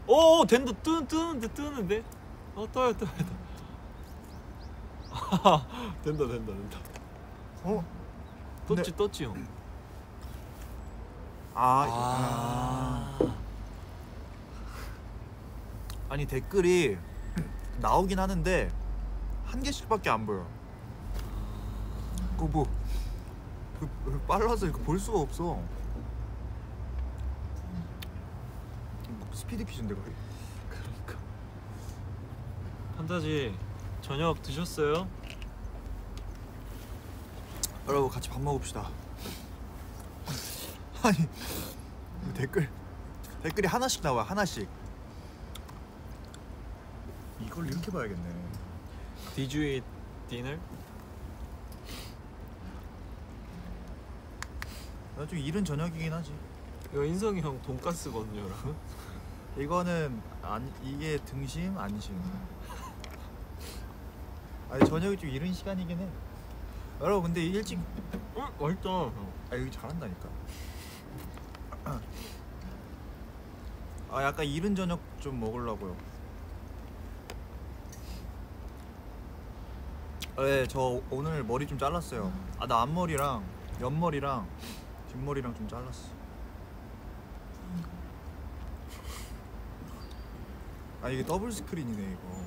오 된다. 뜨는데. 떠요. 된다. 떴지 형. 아니 댓글이 나오긴 하는데 한 개씩밖에 안 보여. 그거 빨라서 이거 볼 수가 없어. 스피드 퀴즈인데 거의. 그러니까. 판타지 저녁 드셨어요? 여러분 같이 밥 먹읍시다. 아니 댓글이 하나씩 나와. 하나씩. 이걸 이렇게 봐야겠네. Did you eat dinner? 나 좀 이른 저녁이긴 하지. 이거 인성이 형 돈가스거든요, 여러분. 이거는 이게 등심 안심. 아니 저녁이 좀 이른 시간이긴 해. 여러분 근데 일찍. 맛있다. 여기 잘한다니까. 약간 이른 저녁 좀 먹으려고요. 네, 저 오늘 머리 좀 잘랐어요. 나 앞머리랑 옆머리랑 뒷머리랑 좀 잘랐어. 이게 더블 스크린이네 이거.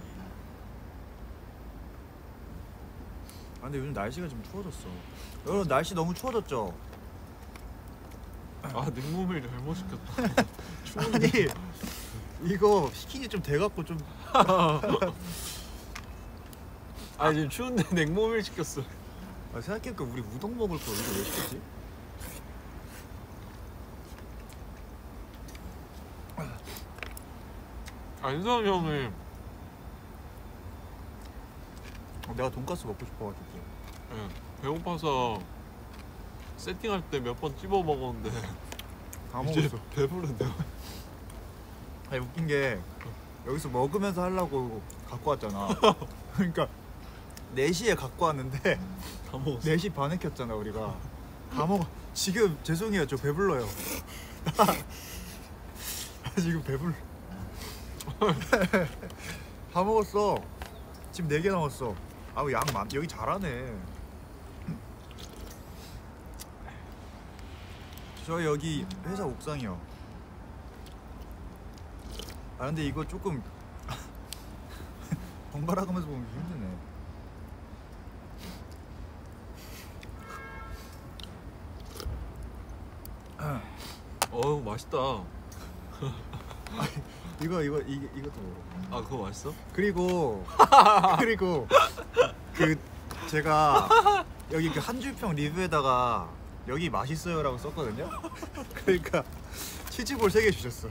근데 요즘 날씨가 좀 추워졌어. 여러분 날씨 너무 추워졌죠? 냉모밀 잘못 시켰다. 아니 이거 시킨 지 좀 돼갖고 좀. 지금 추운데 냉모밀 시켰어. 생각해보니까 우리 우동 먹을 거 이거 왜 시켰지? 인성 형이 내가 돈가스 먹고 싶어가지고. 배고파서 세팅할 때 몇 번 찝어 먹었는데 다 먹었어. 배부른데요? 웃긴 게 여기서 먹으면서 하려고 갖고 왔잖아. 그러니까 4시에 갖고 왔는데 다 먹었어. 4시 반에 켰잖아 우리가. 다 먹어. 지금 죄송해요 저 배불러요. 지금 배불러. 다 먹었어. 지금 4개 남았어. 양 여기 잘하네. 저 여기 회사 옥상이요. 근데 이거 조금 번갈아 가면서 보면 힘드네. 맛있다. 이것도 먹어. 그거 맛있어? 그리고 제가 여기 한줄평 리뷰에다가 여기 맛있어요라고 썼거든요. 그러니까 치즈볼 3개 주셨어.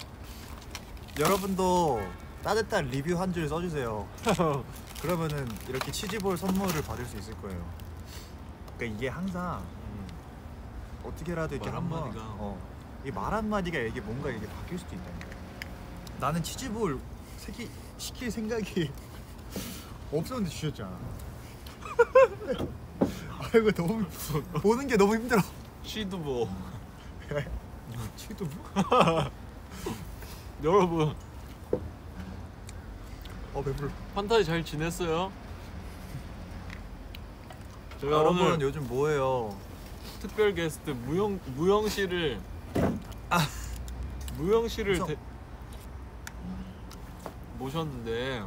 여러분도 따뜻한 리뷰 한 줄 써주세요. 그러면은 이렇게 치즈볼 선물을 받을 수 있을 거예요. 그러니까 이게 항상 어떻게라도 이렇게 한번 이 말 한마디가 이게 뭔가 이게 바뀔 수도 있다니까. 나는 치즈볼 3개 시킬 생각이 없었는데 주셨잖아. 이거 너무 보는 게 너무 힘들어. 취두부. 취두부? 여러분 배불러. 판타지 잘 지냈어요? 제가 여러분 오늘 요즘 뭐해요? 특별 게스트 무영 씨를 모셨는데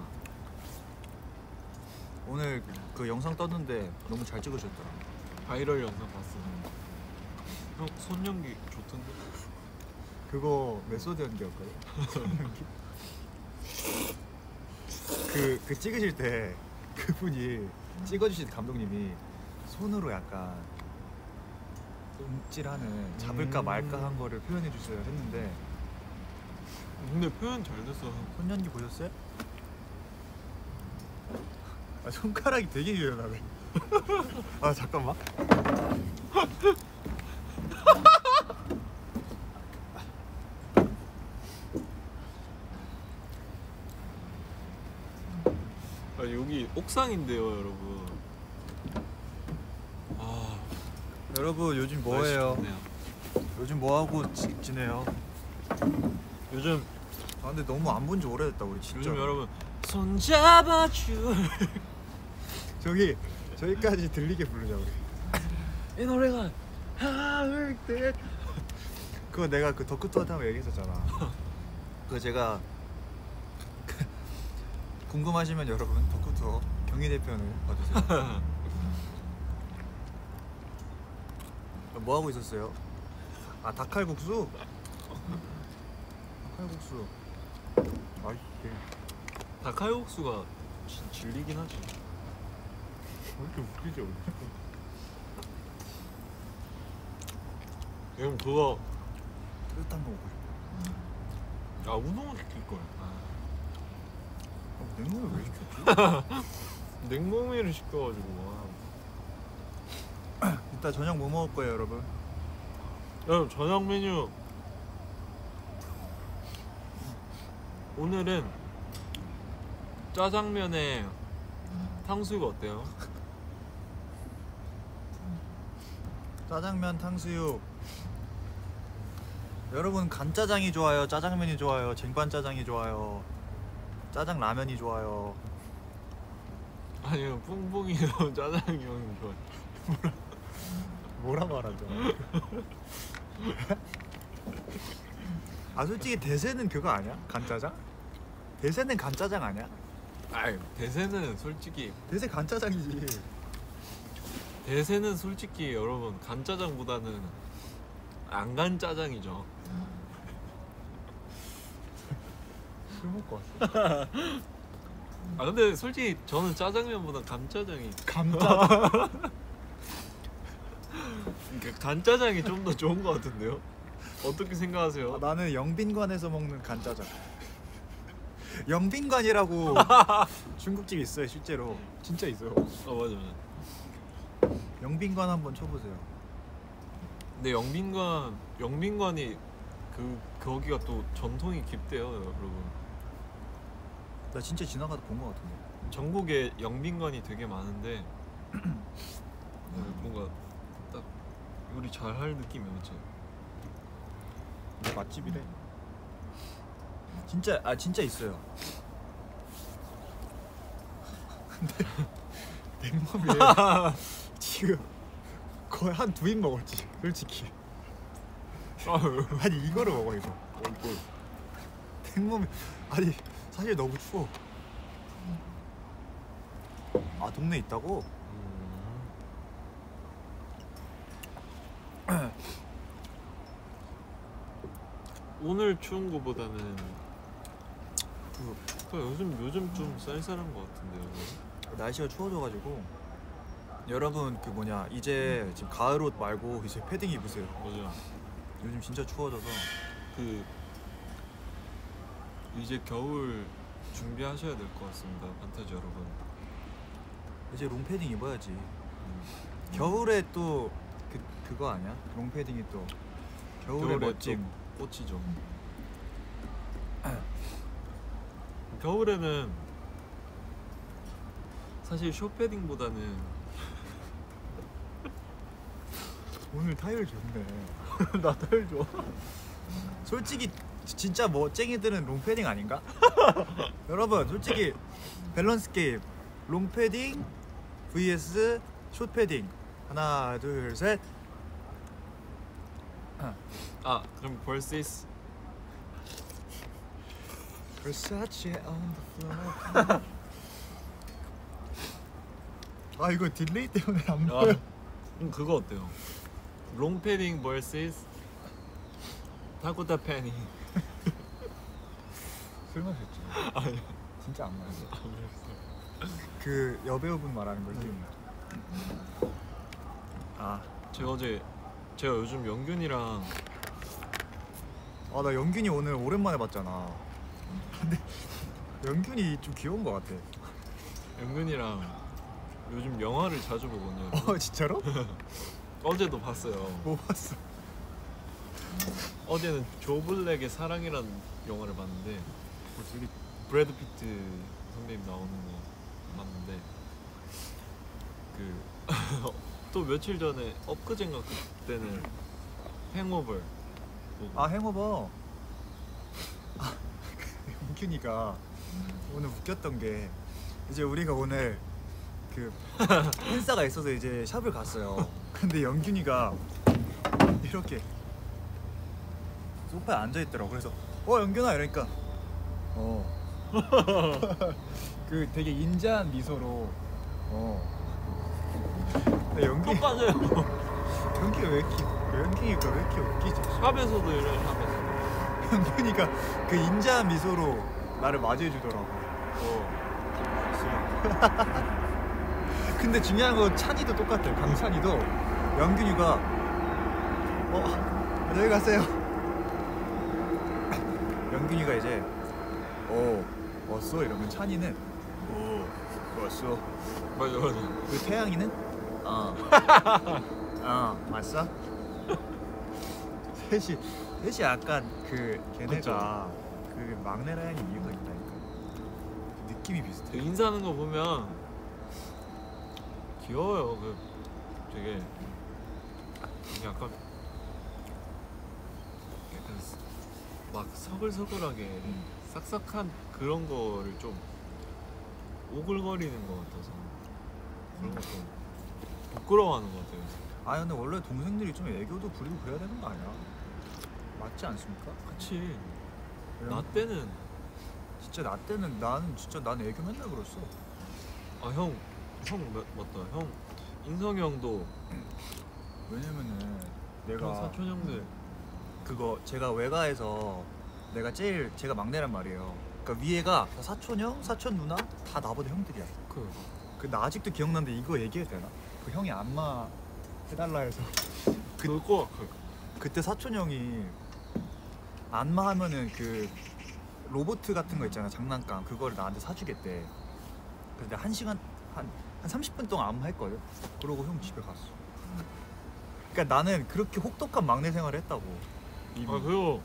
오늘 그 영상 떴는데 너무 잘 찍으셨더라. 바이럴 영상 봤어. 형 손연기 좋던데? 그거 메소드 연기였거든. 손연기. 그 찍으실 때 그분이 찍어주신 감독님이 손으로 약간 움찔하는 잡을까 말까 한 거를 표현해 주세요 했는데 근데 표현 잘 됐어. 손연기 보셨어요? 손가락이 되게 유연하네. 잠깐만. 여기 옥상인데요, 여러분. 여러분 요즘 뭐해요? 요즘 뭐하고 지내요? 요즘 아 근데 너무 안 본 지 오래됐다 우리 진짜. 요즘 여러분 손잡아줄 저기 저기까지 들리게 부르자 우리. 이 노래가 하을 때 그거 내가 그 덕후투한테 한번 얘기했었잖아. 그거 제가 궁금하시면 여러분 덕후투어 경희대편을 봐주세요. 뭐 하고 있었어요? 아 닭칼국수? 닭칼국수. 아이 닭칼국수가 질리긴 하지. 왜 이렇게 웃기지 우리? 형 그거 따뜻한 거 먹고 싶어. 아 우동을 시킬걸. 냉면을 왜 시켰지? 냉모밀을 시켜가지고. 이따 저녁 뭐 먹을 거예요 여러분? 여러분 저녁 메뉴 오늘은 짜장면에 탕수육 어때요? 짜장면 탕수육. 여러분 간짜장이 좋아요? 짜장면이 좋아요? 쟁반짜장이 좋아요? 짜장 라면이 좋아요? 아니요 뿡뿡이 형 짜장이 형이 좋아요. 뭐라 말하죠? 아 솔직히 대세는 그거 아니야? 간짜장? 대세는 간짜장 아니야? 아이 대세는 솔직히 대세는 솔직히 여러분 간짜장보다는 안 간짜장이죠. 술 먹고 왔어. 아 근데 솔직히 저는 짜장면보다 간짜장이 감짜. 그러니까 간짜장이 좀 더 좋은 것 같은데요? 어떻게 생각하세요? 나는 영빈관에서 먹는 간짜장. 영빈관이라고 중국집 있어요 실제로. 진짜 있어요. 맞아. 영빈관 한번 쳐보세요. 근데 영빈관이 거기가 또 전통이 깊대요, 여러분. 나 진짜 지나가다 본 것 같은데. 전국에 영빈관이 되게 많은데 뭔가 딱 요리 잘할 느낌이 오죠. 맛집이래. 진짜 있어요. 근데 냉면에 지금 거의 한 2입 먹었지 솔직히. 아니 이거를 먹어 이거. 냉면 아니 사실 너무 추워. 아 동네 있다고? 오늘 추운 거보다는 요즘 좀 쌀쌀한 것 같은데요. 날씨가 추워져가지고 여러분 그 뭐냐 이제 지금 가을 옷 말고 이제 패딩 입으세요. 맞아. 요즘 진짜 추워져서. 그 이제 겨울 준비하셔야 될 것 같습니다, 판타지 여러분. 이제 롱패딩 입어야지. 겨울에 또 그거 아니야? 롱패딩이 또 겨울에 멋짐. 또 꽃이죠. 겨울에는 사실 숏패딩보다는 오늘 타율 좋네. 나 타일 좋아. 솔직히 진짜 멋쟁이들은 롱패딩 아닌가? 여러분 솔직히 밸런스 게임 롱패딩 vs 숏패딩 하나 둘 셋. 아 그럼 versus Versace on the floor. 아 이거 딜레이 때문에 안 보여. 그거 어때요? 롱패딩 vs 타코타 패니. 술 마셨지? 아니 진짜 안 마셨어. 그 여배우분 말하는 거지? 아 제가 요즘 영균이랑 나 영균이 오늘 오랜만에 봤잖아. 근데 영균이 좀 귀여운 것 같아. 영균이랑 요즘 영화를 자주 보거든요. 진짜로? 어제도 봤어요. 뭐 봤어? 어제는 조 블랙의 사랑이라는 영화를 봤는데 되게 브래드 피트 선배님 나오는 거 봤는데 또 며칠 전에 엊그젠가 그때는 행오버 보고. 행오버. 영균이가 오늘 웃겼던 게 이제 우리가 오늘 그 행사가 있어서 이제 샵을 갔어요. 근데 영균이가 이렇게 소파에 앉아 있더라고. 그래서 영균아 이러니까 그 되게 인자한 미소로 근데 또 빠져요. 연기가 왜 이렇게 웃기지? 샵에서도 이래요. 샵에서. 영균이가 그 인자한 미소로 나를 맞이해 주더라고. 근데 중요한 건 찬이도 똑같아요. 강찬이도 영균이가 안녕히 가세요. 영균이가 이제 왔어 이러면 찬이는 왔어. 맞아. 그 태양이는 왔어. 셋이 약간 그 걔네가 그 막내라는 이유가 있다니까. 느낌이 비슷해. 인사하는 거 보면 귀여워요. 그 되게 약간 막 서글서글하게 싹싹한 그런 거를 좀 오글거리는 것 같아서 그런 거 좀 부끄러워하는 것 같아요. 근데 원래 동생들이 좀 애교도 부리고 그래야 되는 거 아니야? 맞지 않습니까? 그치. 나 때는 진짜 나 때는 나는 애교 맨날 그랬어. 형 맞다. 형 인성이 형도 왜냐면은 내가 사촌 형들 그거 제가 외가에서 제가 막내란 말이에요. 그러니까 위에가 다 사촌 형, 사촌 누나 다 나보다 형들이야. 나 아직도 기억나는데 이거 얘기해도 되나? 그 형이 안마 해달라 해서 그때 사촌 형이 안마하면은 그 로봇 같은 거 있잖아, 장난감. 그거를 나한테 사주겠대. 그래서 내가 1시간 한 30분 동안 안마했거든. 그러고 형 집에 갔어. 그러니까 나는 그렇게 혹독한 막내 생활을 했다고. 그리고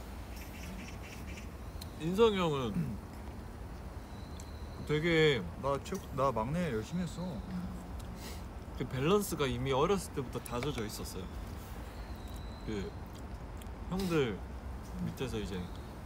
인성이 형은 되게 나 막내 열심히 했어. 그 밸런스가 이미 어렸을 때부터 다져져 있었어요. 그 형들 밑에서 이제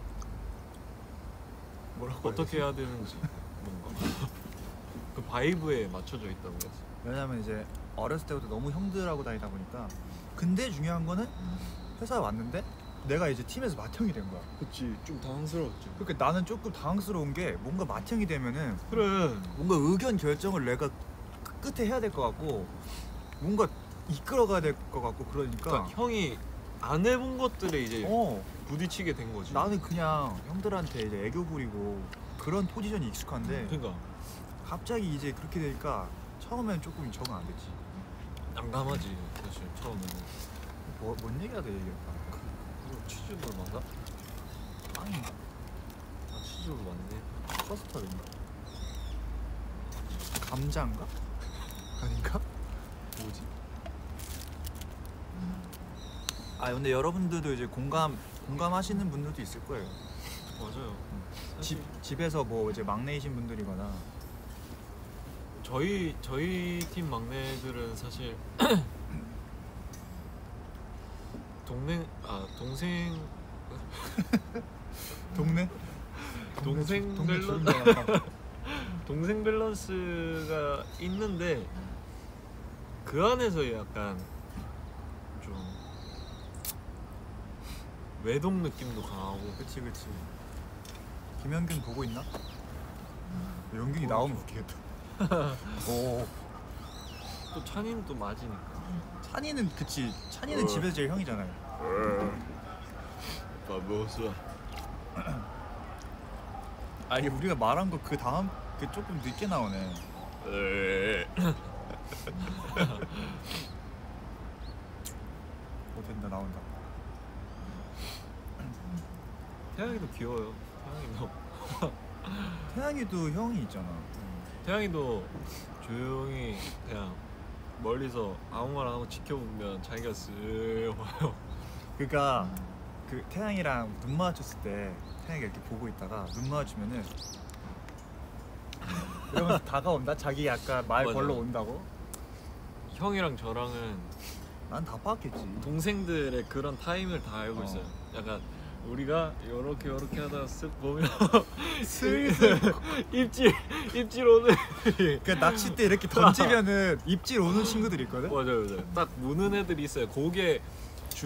뭐라고 어떻게 해야 되는지 뭔가 그 바이브에 맞춰져 있다고 했어. 왜냐면 이제 어렸을 때부터 너무 형들하고 다니다 보니까. 근데 중요한 거는 회사에 왔는데 내가 이제 팀에서 맏형이 된 거야. 그치, 좀 당황스러웠지. 그러니까 나는 조금 당황스러운 게 뭔가 맏형이 되면은 그래. 뭔가 의견 결정을 내가 끝에 해야 될 것 같고 뭔가 이끌어가야 될 것 같고 그러니까 형이 안 해본 것들에 이제 어 부딪히게 된 거지. 나는 그냥 형들한테 이제 애교 부리고 그런 포지션이 익숙한데 그러니까 갑자기 이제 그렇게 되니까 처음엔 조금 적응 안 됐지. 난감하지 사실 처음에는. 뭔 얘기가 돼 얘기할까? 그거 치즈볼 맞아? 빵인가? 치즈볼 맞네. 커스터드인가? 감자인가? 아닌가? 뭐지? 근데 여러분들도 이제 공감하시는 분들도 있을 거예요. 맞아요. 사실 집에서 뭐 이제 막내이신 분들이거나 저희 팀 막내들은 사실 동생 동네? 동생 동네 밸런스 주인 줄 알았다. 동생 밸런스가 있는데 그 안에서 약간 좀 외동 느낌도 강하고. 그치. 김현균 보고 있나? 연균이 나오면 웃기겠다. 오. 또 찬이는 또 맞이니까. 찬이는 그치. 찬이는 집에서 제일 형이잖아요. 밥 먹었어. 이게 우리가 말한 거 그 다음 그 조금 늦게 나오네. 된다 나온다. 태양이도 귀여워요. 태양이도 형이 있잖아. 태양이도 조용히 그냥 멀리서 아무 말 안 하고 지켜보면 자기가 쓱 와요. 그러니까 그 태양이랑 눈 마주쳤을 때 태양이가 이렇게 보고 있다가 눈 마주치면은 이러면서 다가온다. 자기 약간 말 맞아. 걸러 온다고. 형이랑 저랑은 난 다 봤겠지. 동생들의 그런 타임을 다 알고 있어요. 약간 우리가 요렇게 하다가 쓱 보면 슬슬 입질 오는 그러니까 낚싯대 이렇게 던지면은 입질 오는 친구들이 있거든. 맞아요. 딱 무는 애들이 있어요. 그게 주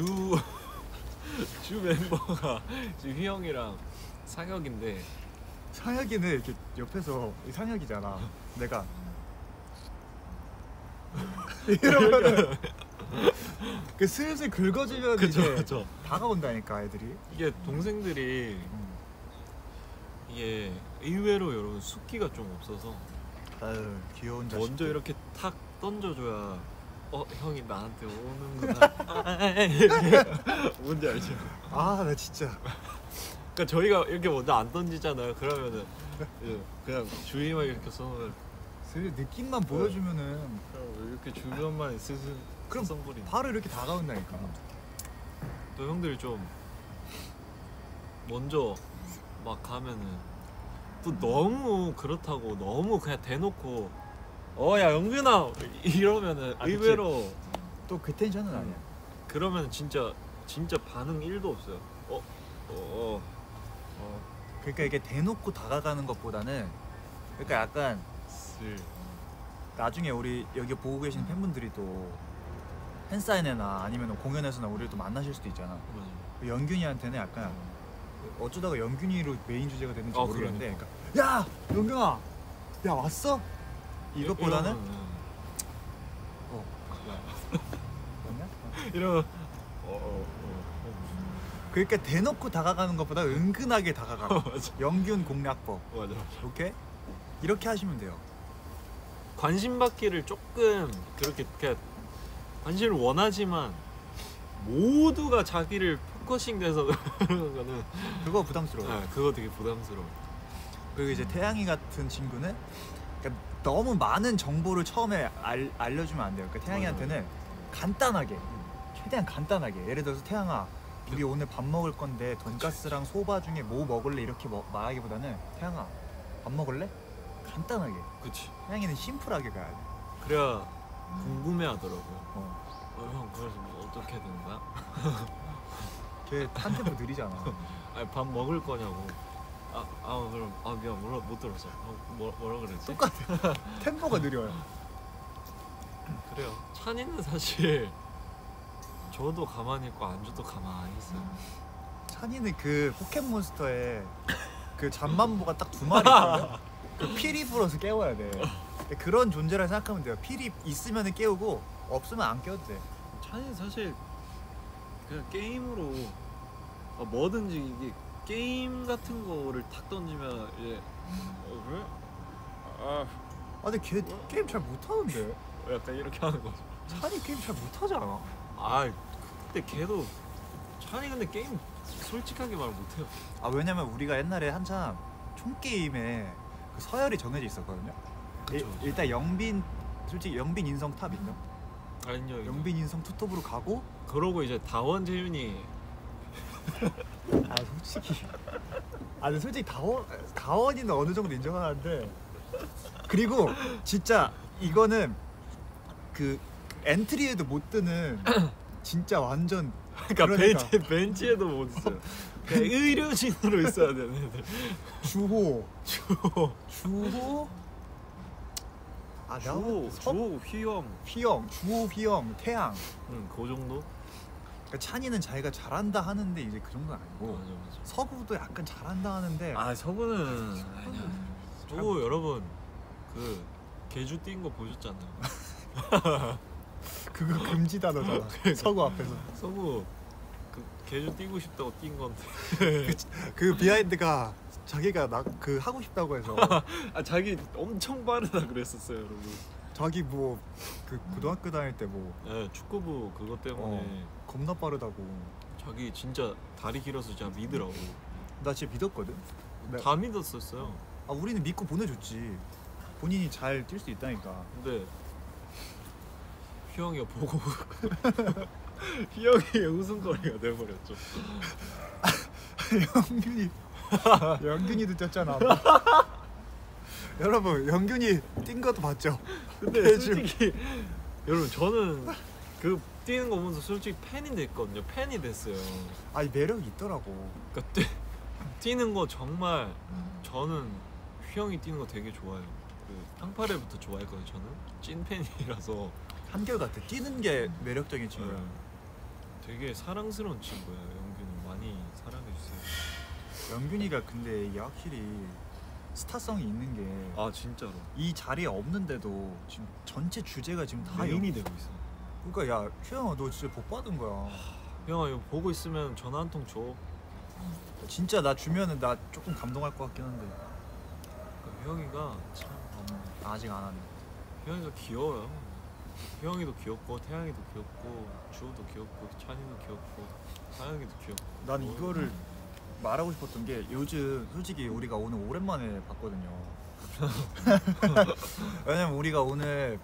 멤버가 지금 휘영이랑 상혁인데 상혁이는 이렇게 옆에서 상혁이잖아. 내가 이러면은 그 슬슬 긁어주면 이제 그쵸. 다가온다니까 애들이. 이게 동생들이 이게 의외로 여러분 숫기가 좀 없어서 아유 귀여운 자식. 먼저 이렇게 탁 던져줘야 형이 나한테 오는구나. 뭔지 알죠? 아 나 진짜. 그러니까 저희가 이렇게 먼저 안 던지잖아요. 그러면은 그냥 주위만 이렇게 써놓으면 슬슬 느낌만 보여주면은 이렇게 주변만 슬슬 그럼 써버리네. 바로 이렇게 다가온다니까. 또 형들이 좀 먼저 막 가면은 또 너무 그렇다고 너무 그냥 대놓고 야 영균아 이러면은 의외로 또 그 텐션은 아니야. 그러면 진짜 반응 1도 없어요. 그러니까 이게 대놓고 다가가는 것보다는 그러니까 약간 나중에 우리 여기 보고 계신 팬분들이 또 팬사인회나 아니면 공연에서나 우리를 또 만나실 수도 있잖아. 영균이한테는 약간 어쩌다가 영균이로 메인 주제가 됐는지 모르겠는데 그러니까 야 영균아 야 왔어? 이것보다는 맞냐? 이러면 그러니까 대놓고 다가가는 것보다 은근하게 다가가. 영균 공략법. 맞아. 오케이? 이렇게 하시면 돼요. 관심 받기를 조금 그렇게 관심을 원하지만 모두가 자기를 포커싱돼서 그러는 거는 그거 부담스러워. 네, 그거 되게 부담스러워. 그리고 이제 태양이 같은 친구는 그러니까 너무 많은 정보를 처음에 알려주면 안 돼요. 그러니까 태양이한테는 간단하게, 최대한 간단하게. 예를 들어서 태양아, 우리 오늘 밥 먹을 건데 돈가스랑 소바 중에 뭐 먹을래? 이렇게 말하기보다는 태양아, 밥 먹을래? 간단하게. 그치. 태양이는 심플하게 가야 돼. 그래야 궁금해하더라고요. 형 그래서 뭐 어떻게 되는 거야? 걔 한 템포 느리잖아. 아니 밥 먹을 거냐고. 그럼 미안 못 들었어. 뭐라 그랬지? 똑같아. 템포가 느려요. 그래요. 찬이는 사실 저도 가만히 있고 안주도 가만히 있어요. 찬이는 그 포켓몬스터에 그 잠만보가 딱 2마리 있거든? 그 필이 불어서 깨워야 돼. 그런 존재라 생각하면 돼요. 필이 있으면 깨우고 없으면 안 깨워도 돼. 찬이는 사실 그냥 게임으로 뭐든지 이게 게임 같은 거를 탁 던지면 이제 그래? 근데 걔 게임 잘 못하는데? 약간 이렇게 하는 거죠. 찬이 게임 잘 못하잖아. 근데 걔도 찬이 근데 게임 솔직하게 말 못해요. 왜냐면 우리가 옛날에 한참 총게임에 그 서열이 정해져 있었거든요. 그쵸. 일단 솔직히 영빈 인성 탑 있죠? 아니요. 영빈 인성 투톱으로 가고 그러고 이제 다원 재윤이 근데 솔직히 다원이는 어느 정도 인정하는데 그리고 진짜 이거는 그 엔트리에도 못 드는 진짜 완전 그러니까 벤치에도 못 있어요. 의료진으로 있어야 되는 애들. 주호 휘영 주호 휘영 태양. 그 정도? 그러니까 찬이는 자기가 잘한다 하는데 이제 그 정도는 아니고. 맞아. 서구도 약간 잘한다 하는데. 서구는 아니야. 서구 여러분 그 개주 뛴 거 보셨잖아요. 그거 금지 단어잖아. 서구 앞에서. 서구 그 개주 뛰고 싶다고 뛴 건데. 그 비하인드가 자기가 그 하고 싶다고 해서. 자기 엄청 빠르다 그랬었어요, 여러분. 자기 뭐 그 고등학교 다닐 때 뭐. 네, 축구부 그것 때문에 겁나 빠르다고. 자기 진짜 다리 길어서 진짜 믿으라고. 나 진짜 믿었거든. 다 믿었었어요. 우리는 믿고 보내줬지. 본인이 잘 뛸 수 있다니까. 근데 휘영이가 보고 휘영이 웃음거리가 돼버렸죠. 영균이도 뛰었잖아. 여러분 영균이 뛴 것도 봤죠? 근데 솔직히 여러분 저는 그 뛰는 거 보면서 솔직히 팬이 됐거든요. 팬이 됐어요. 아니 매력이 있더라고. 그러니까 뛰는 거 정말 저는 휘영이 뛰는 거 되게 좋아해요. 그 탕파레부터 좋아했거든요. 저는 찐 팬이라서. 한결같아. 뛰는 게 매력적인 친구야. 네. 되게 사랑스러운 친구예요. 영균이 많이 사랑해 주세요. 영균이가 근데 이게 확실히 스타성이 있는 게 아 진짜로. 이 자리에 없는데도 지금 전체 주제가 지금 다 메인이 되고 있어. 그러니까 야 휘영아 너 진짜 복 받은 거야. 형아 이거 보고 있으면 전화 한 통 줘. 진짜 나 주면은 나 조금 감동할 것 같긴 한데. 그러니까 휘영이가 참 아직 안 하네. 휘영이가 귀여워요. 휘영이도 귀엽고 태양이도 귀엽고 주호도 귀엽고 찬이도 귀엽고 하영이도 귀엽고. 난 이거를 말하고 싶었던 게 요즘 솔직히 우리가 오늘 오랜만에 봤거든요. 왜냐면 우리가 오늘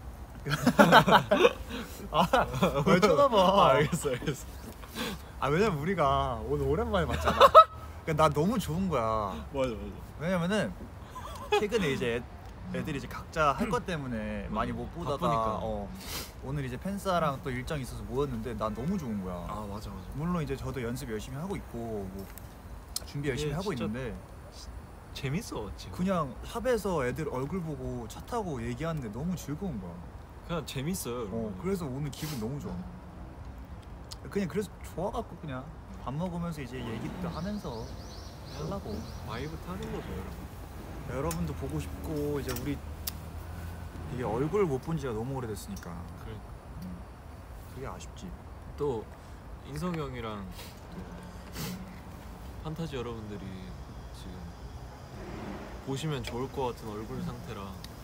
왜 쳐다봐? 알겠어. 왜냐면 우리가 오늘 오랜만에 봤잖아. 그러니까 나 너무 좋은 거야. 맞아. 왜냐면은 최근에 이제 애들이 이제 각자 할 것 때문에 많이 못 보다가 바쁘니까. 오늘 이제 팬사랑 또 일정이 있어서 모였는데 난 너무 좋은 거야. 아 맞아. 물론 이제 저도 연습 열심히 하고 있고 뭐 준비 열심히 하고 진짜 있는데 재밌어 지금. 그냥 샵에서 애들 얼굴 보고 차 타고 얘기하는데 너무 즐거운 거야. 그냥 재밌어요. 여러분. 그래서 오늘 기분 너무 좋아. 그냥 그래서 좋아갖고 그냥 밥 먹으면서 이제 얘기도 하면서 하려고. 바이브 타는 거죠, 여러분. 여러분도 보고 싶고 이제 우리 이게 얼굴 못 본 지가 너무 오래됐으니까 그래. 그게 아쉽지. 또 인성이 형이랑 또 판타지 여러분들이 지금 보시면 좋을 것 같은 얼굴 상태라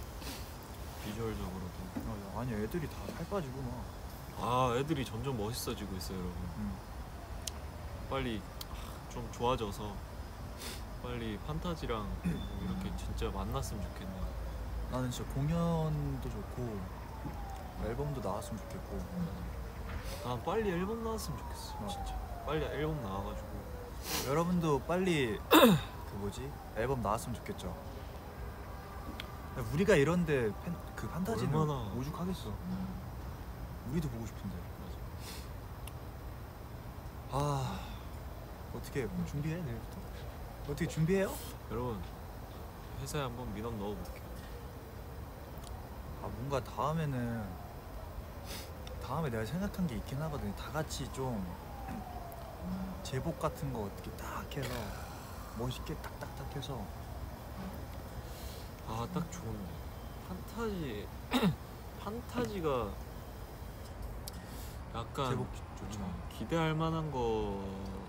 비주얼적으로도 아니 애들이 다 살 빠지고 막. 아 애들이 점점 멋있어지고 있어요, 여러분. 빨리 좀 좋아져서 빨리 판타지랑 이렇게 진짜 만났으면 좋겠네요. 나는 진짜 공연도 좋고 앨범도 나왔으면 좋겠고. 난 빨리 앨범 나왔으면 좋겠어. 진짜 빨리 앨범 나와가지고 여러분도 빨리 그 뭐지 앨범 나왔으면 좋겠죠. 우리가 이런데 그 판타지는 얼마나 오죽하겠어. 우리도 보고 싶은데. 아 어떻게 뭐 준비해 내일부터? 어떻게 준비해요? 여러분 회사에 한번 민원 넣어볼게요. 뭔가 다음에 내가 생각한 게 있긴 하거든. 다 같이 좀 제복 같은 거 어떻게 딱 해서 멋있게 딱딱딱 해서. 딱 좋은데 판타지가 약간 제복 좋죠. 기대할 만한 것도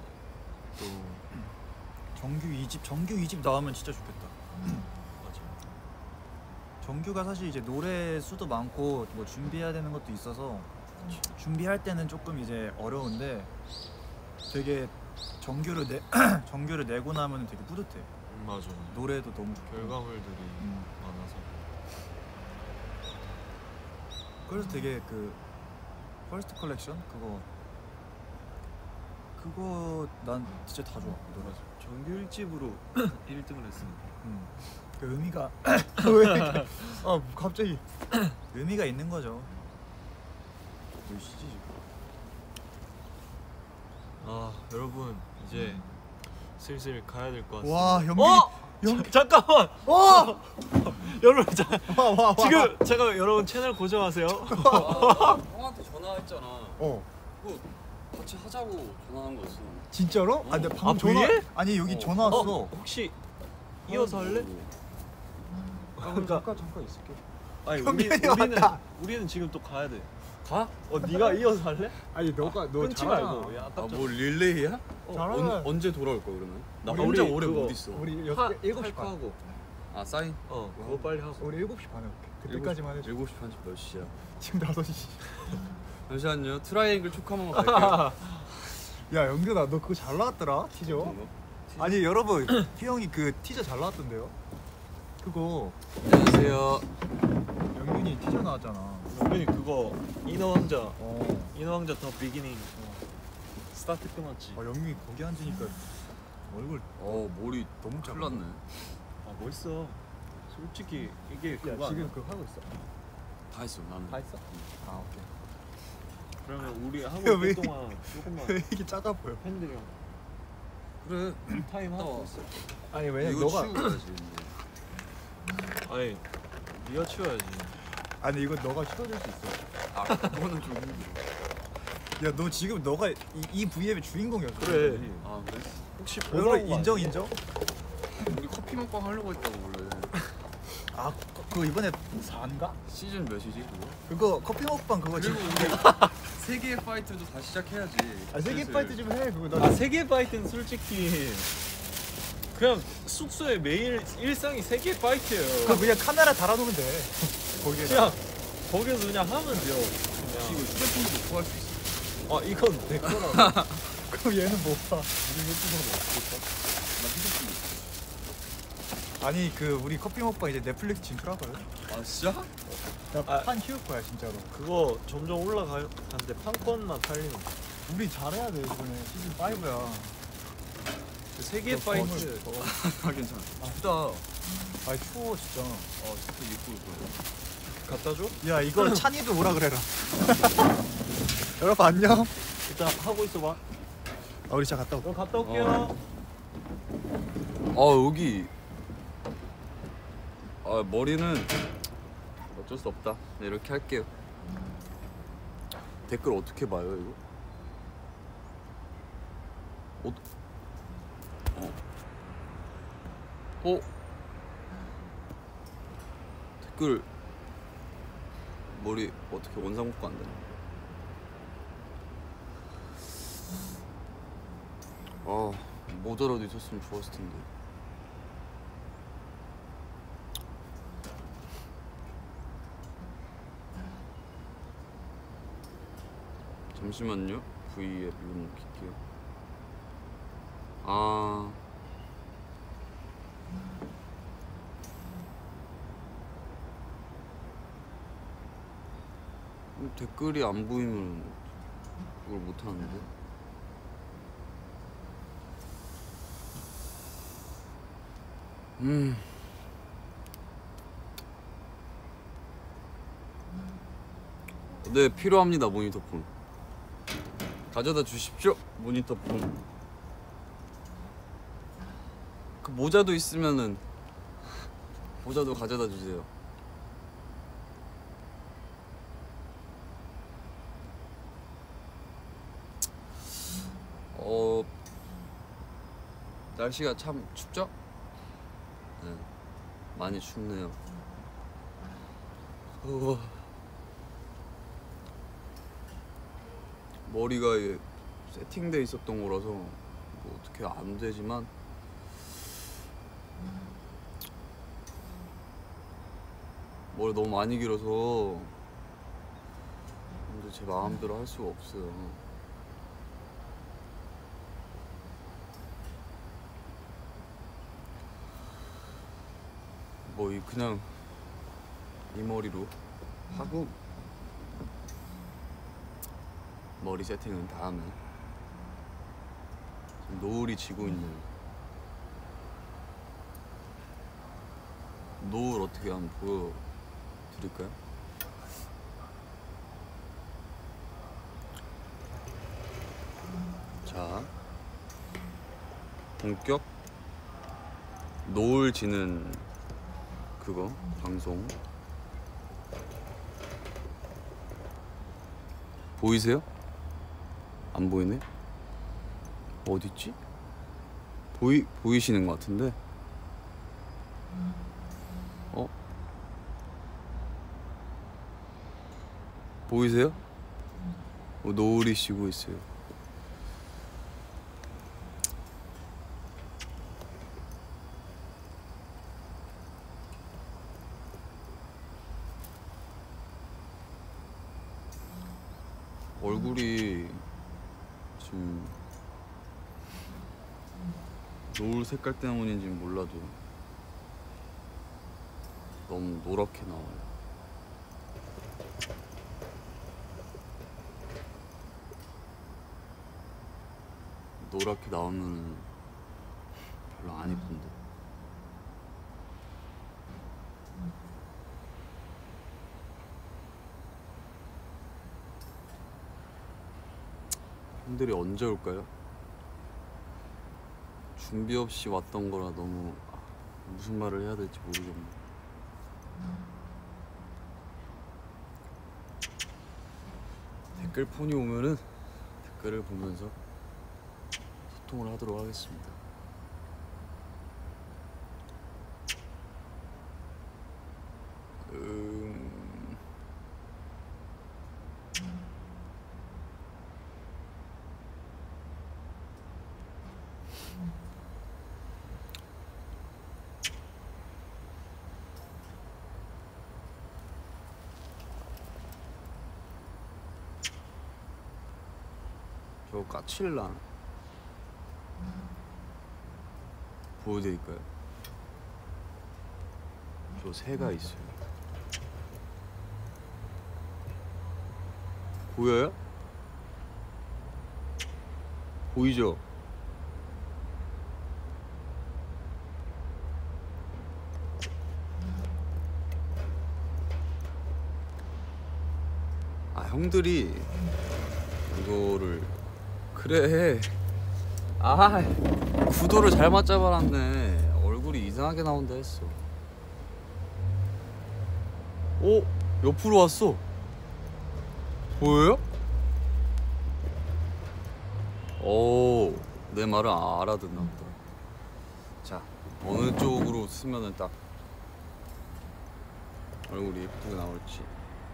정규 2집 나오면 진짜 좋겠다. 맞아. 정규가 사실 이제 노래 수도 많고 뭐 준비해야 되는 것도 있어서 준비할 때는 조금 이제 어려운데 되게 정규를 내고 나면 되게 뿌듯해. 맞아. 노래도 너무 좋고 결과물들이 많아서. 그래서 되게 그 퍼스트 컬렉션 그거 난 진짜 다 좋아. 그 노래. 정규 1집으로 1등을 했으니까. 그 의미가 왜 이렇게 갑자기 의미가 있는 거죠. 몇 시지 지금? 여러분 이제 슬슬 가야 될 것 같습니다. 와 연기 잠깐만. 여러분 와 지금 잠깐 여러분 채널 고정하세요. 형한테 전화했잖아. 그거 같이 하자고 전화한 거였어. 진짜로? 아, 근데 방금 전화 V에? 아니 여기 전화 왔어. 혹시 이어서 할래? 잠깐 있을게. 아니 경빈이 왔다. 우리는 지금 또 가야 돼. 가? 네가 이어서 할래? 아니 너 끊지 말고. 야, 아깝잖아. 뭐 릴레이야? 잘하네. 언제 돌아올 거야 그러면? 나 우리 혼자 오래 그거- 못 있어. 우리 하- 7시 할거 반. 하고. 아 사인? 그거 빨리 하고. 우리 7시 반에 올게. 그때까지만 해줘. 7시 반지 몇 시야? 지금 5시. 잠시만요. 트라이앵글 촉 한번 갈게요. 야 영균아 너 그거 잘 나왔더라 티저. 뭐? 아니 여러분 희영이 그 티저 잘 나왔던데요? 그거 안녕하세요. 영균이 티저 나왔잖아. 우리 그거 인어 왕자 어. 더 비기닝 스타트 끊었지. 영균이 거기 앉으니까 얼굴 머리 너무 큰일 작아. 났네. 멋있어. 솔직히 이게 야 그거 지금 아니야? 그거 하고 있어. 다 했어 나는. 다 했어? 아 오케이. 그러면 우리 하고 야, 왜- 있을 동안 조금만 왜 이렇게 작아 보여? 팬들이랑 그래. 타임 하고 있어. 아니 왜냐면 이거 너가 치우고 가야지. 아니 네가 치워야지. 아니 이거 너가 치워줄 수 있어. 아 그거는 좀 힘들어. 야 너 지금 너가 이 VM의 주인공이었어. 그래. 아 그래? 혹시 그걸 보러 온 거 인정 아니야? 인정? 우리 커피 먹방 하려고 했다고 원래. 아 그거 이번에 4인가? 시즌 몇이지 그거? 그거 커피 먹방 그거 그리고 지금 우리 세계의 파이트도 다시 시작해야지. 아 세계 슬슬. 파이트 좀 해. 그거 너 아 세계 파이트는 솔직히 그냥 숙소에 매일 일상이 세계 파이트예요. 그거 그냥 카메라 달아놓으면 돼. 거기에 그냥 거기서 그냥 하면 돼요. 이거 그냥 휴대폰도 놓고 할 수 있어. 아 이건 내 거라고. 그럼 얘는 뭐 봐? 우리 유튜브는 어떻게 나 휴대폰 있어. 아니 그 우리 커피 먹방 이제 넷플릭스 진출하거든. 아 진짜? 나판 키울 거야 진짜로. 그거 점점 올라가는데 판권만 팔리는 거. 우리 잘해야 돼 이번에 시즌 5야. 그 세계 너 파이트 아 괜찮아. 춥다. 아니 추워 진짜. 진짜 입고 올 거야. 갖다 줘? 야 이거 찬이도 오라 그래라. 여러분 안녕. 일단 하고 있어봐. 아 우리 진짜 갔다 올게. 그럼 갔다 올게요. 여기 머리는 어쩔 수 없다. 네, 이렇게 할게요. 댓글 어떻게 봐요 이거? 댓글 머리 어떻게 원상 복구 안 되나? 모자라도 있었으면 좋았을 텐데. 잠시만요. V앱 이거 넘길게요. 댓글이 안 보이면 이걸 못 하는데. 네, 필요합니다. 모니터폰 가져다 주십시오. 모니터폰. 그 모자도 있으면은 모자도 가져다 주세요. 날씨가 참 춥죠? 네, 많이 춥네요. 머리가 세팅돼 있었던 거라서 뭐 어떻게 안 되지만 머리 너무 많이 길어서 근데 제 마음대로 할 수가 없어요. 그냥 이 머리로 하고 머리 세팅은 다음에. 지금 노을이 지고 있네요. 노을 어떻게 한번 보여드릴까요? 자, 본격 노을 지는 그거 방송 보이세요? 안 보이네? 어딨지? 보이시는 것 같은데? 보이세요? 노을이 지고 있어요. 얼굴이 지금 노을 색깔 때문인지는 몰라도 너무 노랗게 나와요. 노랗게 나오면 별로 안 이쁜데. 형들이 언제 올까요? 준비 없이 왔던 거라 너무 무슨 말을 해야 될지 모르겠네. 댓글 폰이 오면은 댓글을 보면서 소통을 하도록 하겠습니다. 저 까칠란 보여드릴까요? 저 새가 있어요. 보여요? 보이죠? 아, 형들이 이거를 그래. 아, 구도를 잘못 잡아놨네. 얼굴이 이상하게 나온다 했어. 오, 옆으로 왔어. 보여요? 오, 내 말을 알아듣나 보다. 자, 어느 쪽으로 쓰면은 딱 얼굴이 예쁘게 나올지.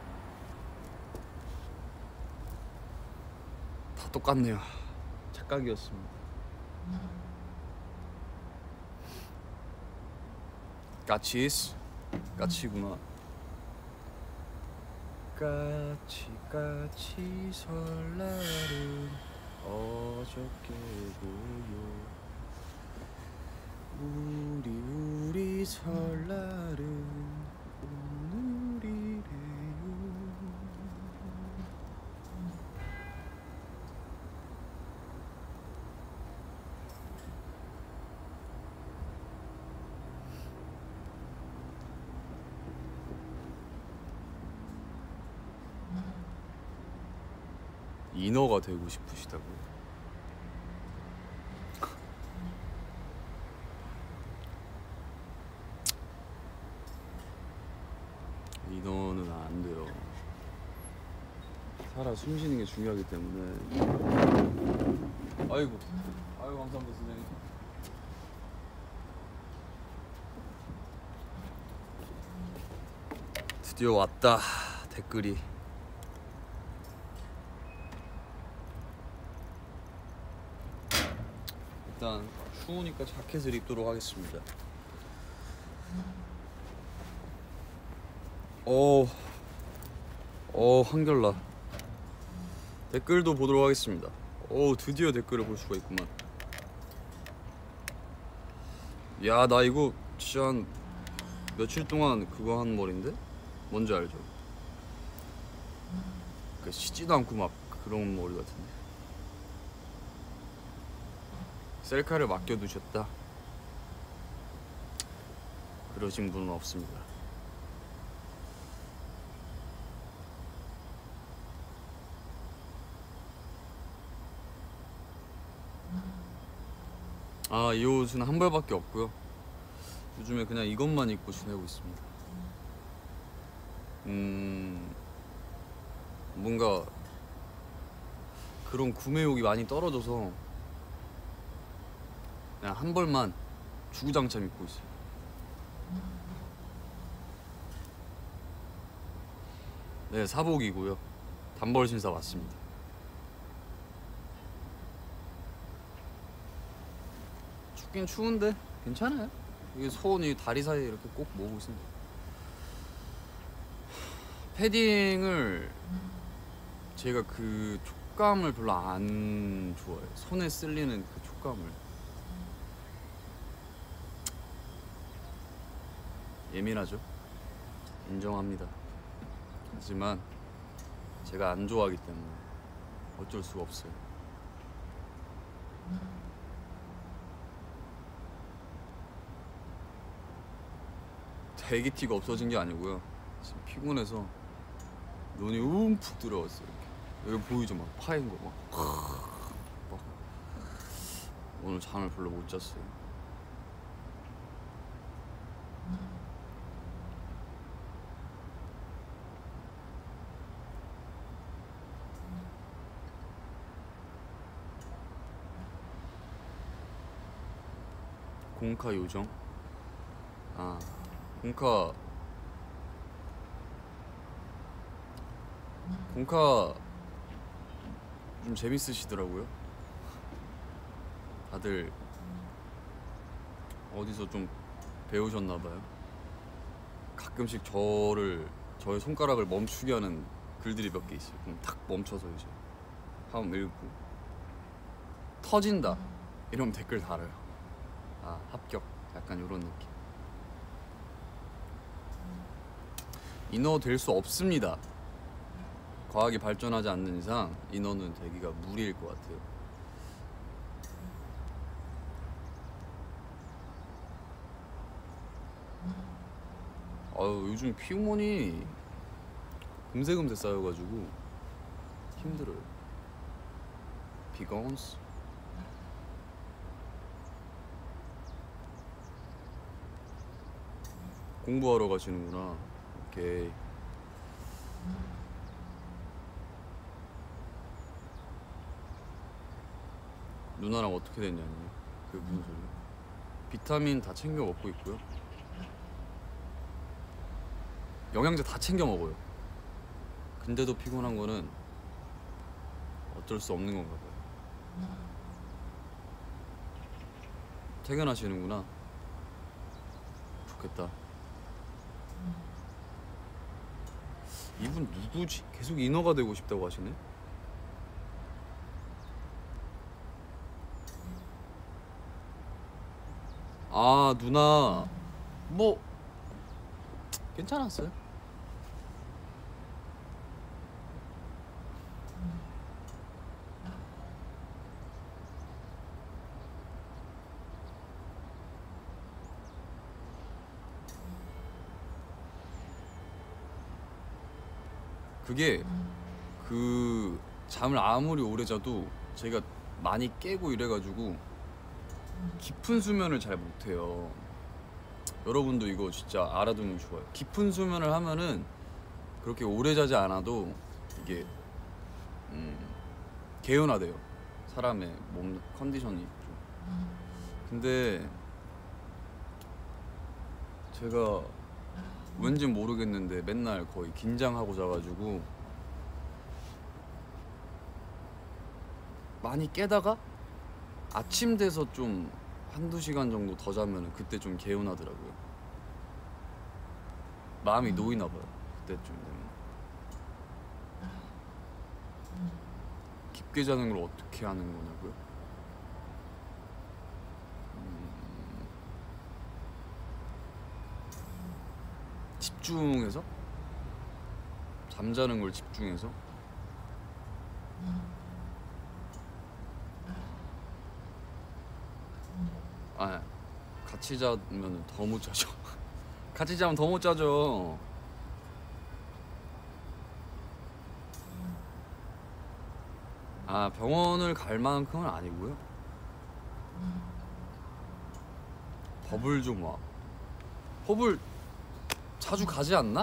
다 똑같네요. 착각이었습니다. 까치스? 까치구나. 까치 까치 설날은 어저께고요. 우리 설날은 오늘이래요. 인어가 되고 싶으시다고요? 인어는 안 돼요. 살아 숨쉬는 게 중요하기 때문에. 아이고, 아이고 감사합니다 선생님. 드디어 왔다 댓글이. 일단 추우니까 자켓을 입도록 하겠습니다. 한결나. 댓글도 보도록 하겠습니다. 드디어 댓글을 볼 수가 있구만. 야, 나 이거 진짜 한 며칠 동안 그거 한 머리인데? 뭔지 알죠? 그 씻지도 않고 막 그런 머리 같은데. 셀카를 맡겨두셨다. 그러신 분은 없습니다. 아, 이 옷은 한 벌밖에 없고요. 요즘에 그냥 이것만 입고 지내고 있습니다. 뭔가 그런 구매욕이 많이 떨어져서 그냥 한 벌만 주구장창 입고 있어요. 네, 사복이고요. 단벌 신사 왔습니다. 춥긴 추운데 괜찮아요. 이게 손이 다리 사이에 이렇게 꼭 모으고 있습니다. 패딩을 제가 그 촉감을 별로 안 좋아해요. 손에 쓸리는 그 촉감을. 예민하죠? 인정합니다. 하지만 제가 안 좋아하기 때문에 어쩔 수가 없어요. 대기티가 없어진 게 아니고요. 지금 피곤해서 눈이 움푹 들어왔어요. 이렇게. 여기 보이죠? 막 파인 거 막. 오늘 잠을 별로 못 잤어요. 공카 요정? 아, 공카 좀 재밌으시더라고요. 다들 어디서 좀 배우셨나봐요. 가끔씩 저의 손가락을 멈추게 하는 글들이 몇 개 있어요. 그럼 탁 멈춰서 이제 한번 읽고 터진다 이러면 댓글 달아요. 아, 합격, 약간 이런 느낌. 인어 될 수 없습니다. 과학이 발전하지 않는 이상 인어는 되기가 무리일 것 같아요. 아유, 요즘 피부몬이 금세금세 쌓여가지고 힘들어요. 비건스. 공부하러 가시는구나. 오케이. 누나랑 어떻게 됐냐니? 그게 무슨 소리야? 비타민 다 챙겨 먹고 있고요. 영양제 다 챙겨 먹어요. 근데도 피곤한 거는 어쩔 수 없는 건가 봐요. 퇴근하시는구나. 좋겠다. 이분 누구지? 계속 인어가 되고 싶다고 하시네? 아, 누나 뭐 괜찮았어요. 그게 그 잠을 아무리 오래 자도 제가 많이 깨고 이래가지고 깊은 수면을 잘 못해요. 여러분도 이거 진짜 알아두면 좋아요. 깊은 수면을 하면은 그렇게 오래 자지 않아도 이게 개운하대요. 사람의 몸 컨디션이 좀. 근데 제가 왠지 모르겠는데 맨날 거의 긴장하고 자가지고 많이 깨다가 아침 돼서 좀 한두 시간 정도 더 자면 그때 좀 개운하더라고요. 마음이 놓이나 봐요. 그때쯤 되면. 깊게 자는 걸 어떻게 하는 거냐고요? 집중해서? 잠자는 걸 집중해서? 아, 같이 자면 더 못 자죠. 같이 자면 더 못 자죠. 아, 병원을 갈 만큼은 아니고요. 법을 좀 와. 법을 자주 가지 않나?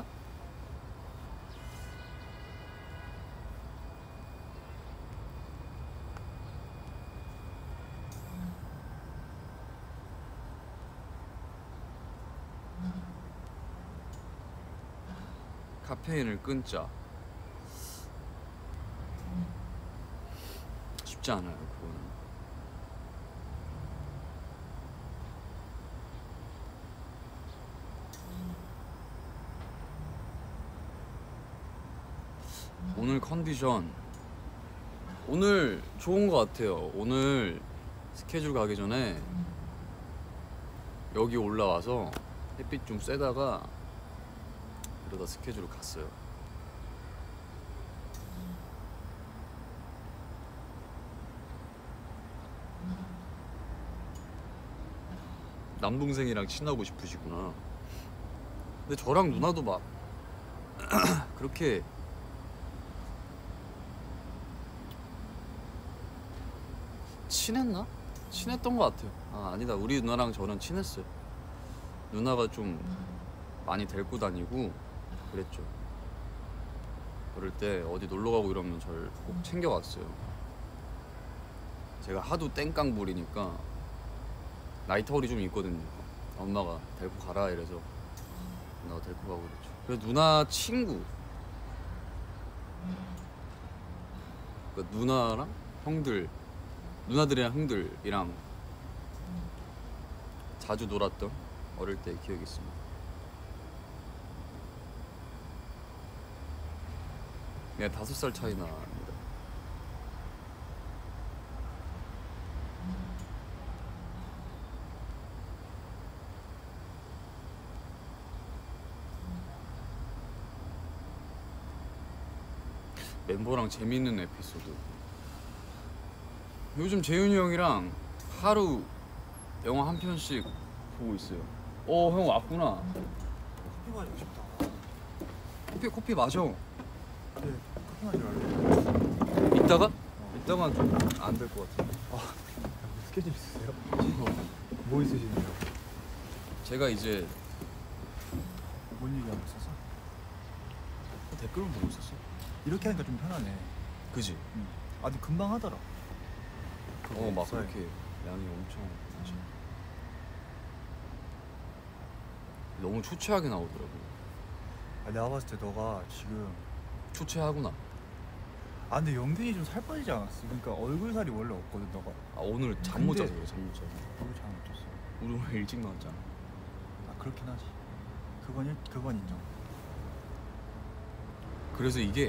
카페인을 끊자. 쉽지 않아요, 그거는. 오늘 컨디션 오늘 좋은 것 같아요. 오늘 스케줄 가기 전에 여기 올라와서 햇빛 좀 쐬다가 이러다 스케줄을 갔어요. 남동생이랑 친하고 싶으시구나. 근데 저랑 누나도 막 그렇게 친했나? 친했던 것 같아요. 아 아니다, 우리 누나랑 저는 친했어요. 누나가 좀 많이 데리고 다니고 그랬죠. 어릴 때 어디 놀러 가고 이러면 저를 꼭 챙겨왔어요. 제가 하도 땡깡 부리니까 나이터울이 좀 있거든요. 엄마가 데리고 가라 이래서 누나가 데리고 가고 그랬죠. 그래서 누나 친구, 그러니까 누나랑 형들, 누나들이랑 형들이랑 자주 놀았던 어릴 때 기억이 있습니다. 그냥 5살 차이 납니다. 멤버랑 재밌는 에피소드. 요즘 재윤이 형이랑 하루 영화 한 편씩 보고 있어요. 형 왔구나. 커피 마시고 싶다. 커피 마셔. 네, 커피 마시러 갈래. 이따가? 이따가 좀 안 될 것 같아. 스케줄 있으세요? 뭐 있으시나요? 제가 이제 뭔 얘기하고 있었어? 댓글을 보고 있었어. 이렇게 하니까 좀 편하네. 그지? 응. 아 근데 금방 하더라. 막 써요. 그렇게 양이 엄청 많지. 너무 초췌하게 나오더라고. 아, 내가 봤을 때 너가 지금 초췌하구나. 아 근데 영균이 좀 살 빠지지 않았어? 그러니까 얼굴 살이 원래 없거든 너가. 아 오늘 잠 못 근데- 자서 그래. 잠 못 자서. 얼굴 잘못 쪘어. 우리 오늘 일찍 나왔잖아. 아 그렇긴 하지. 그건 인정. 그래서 이게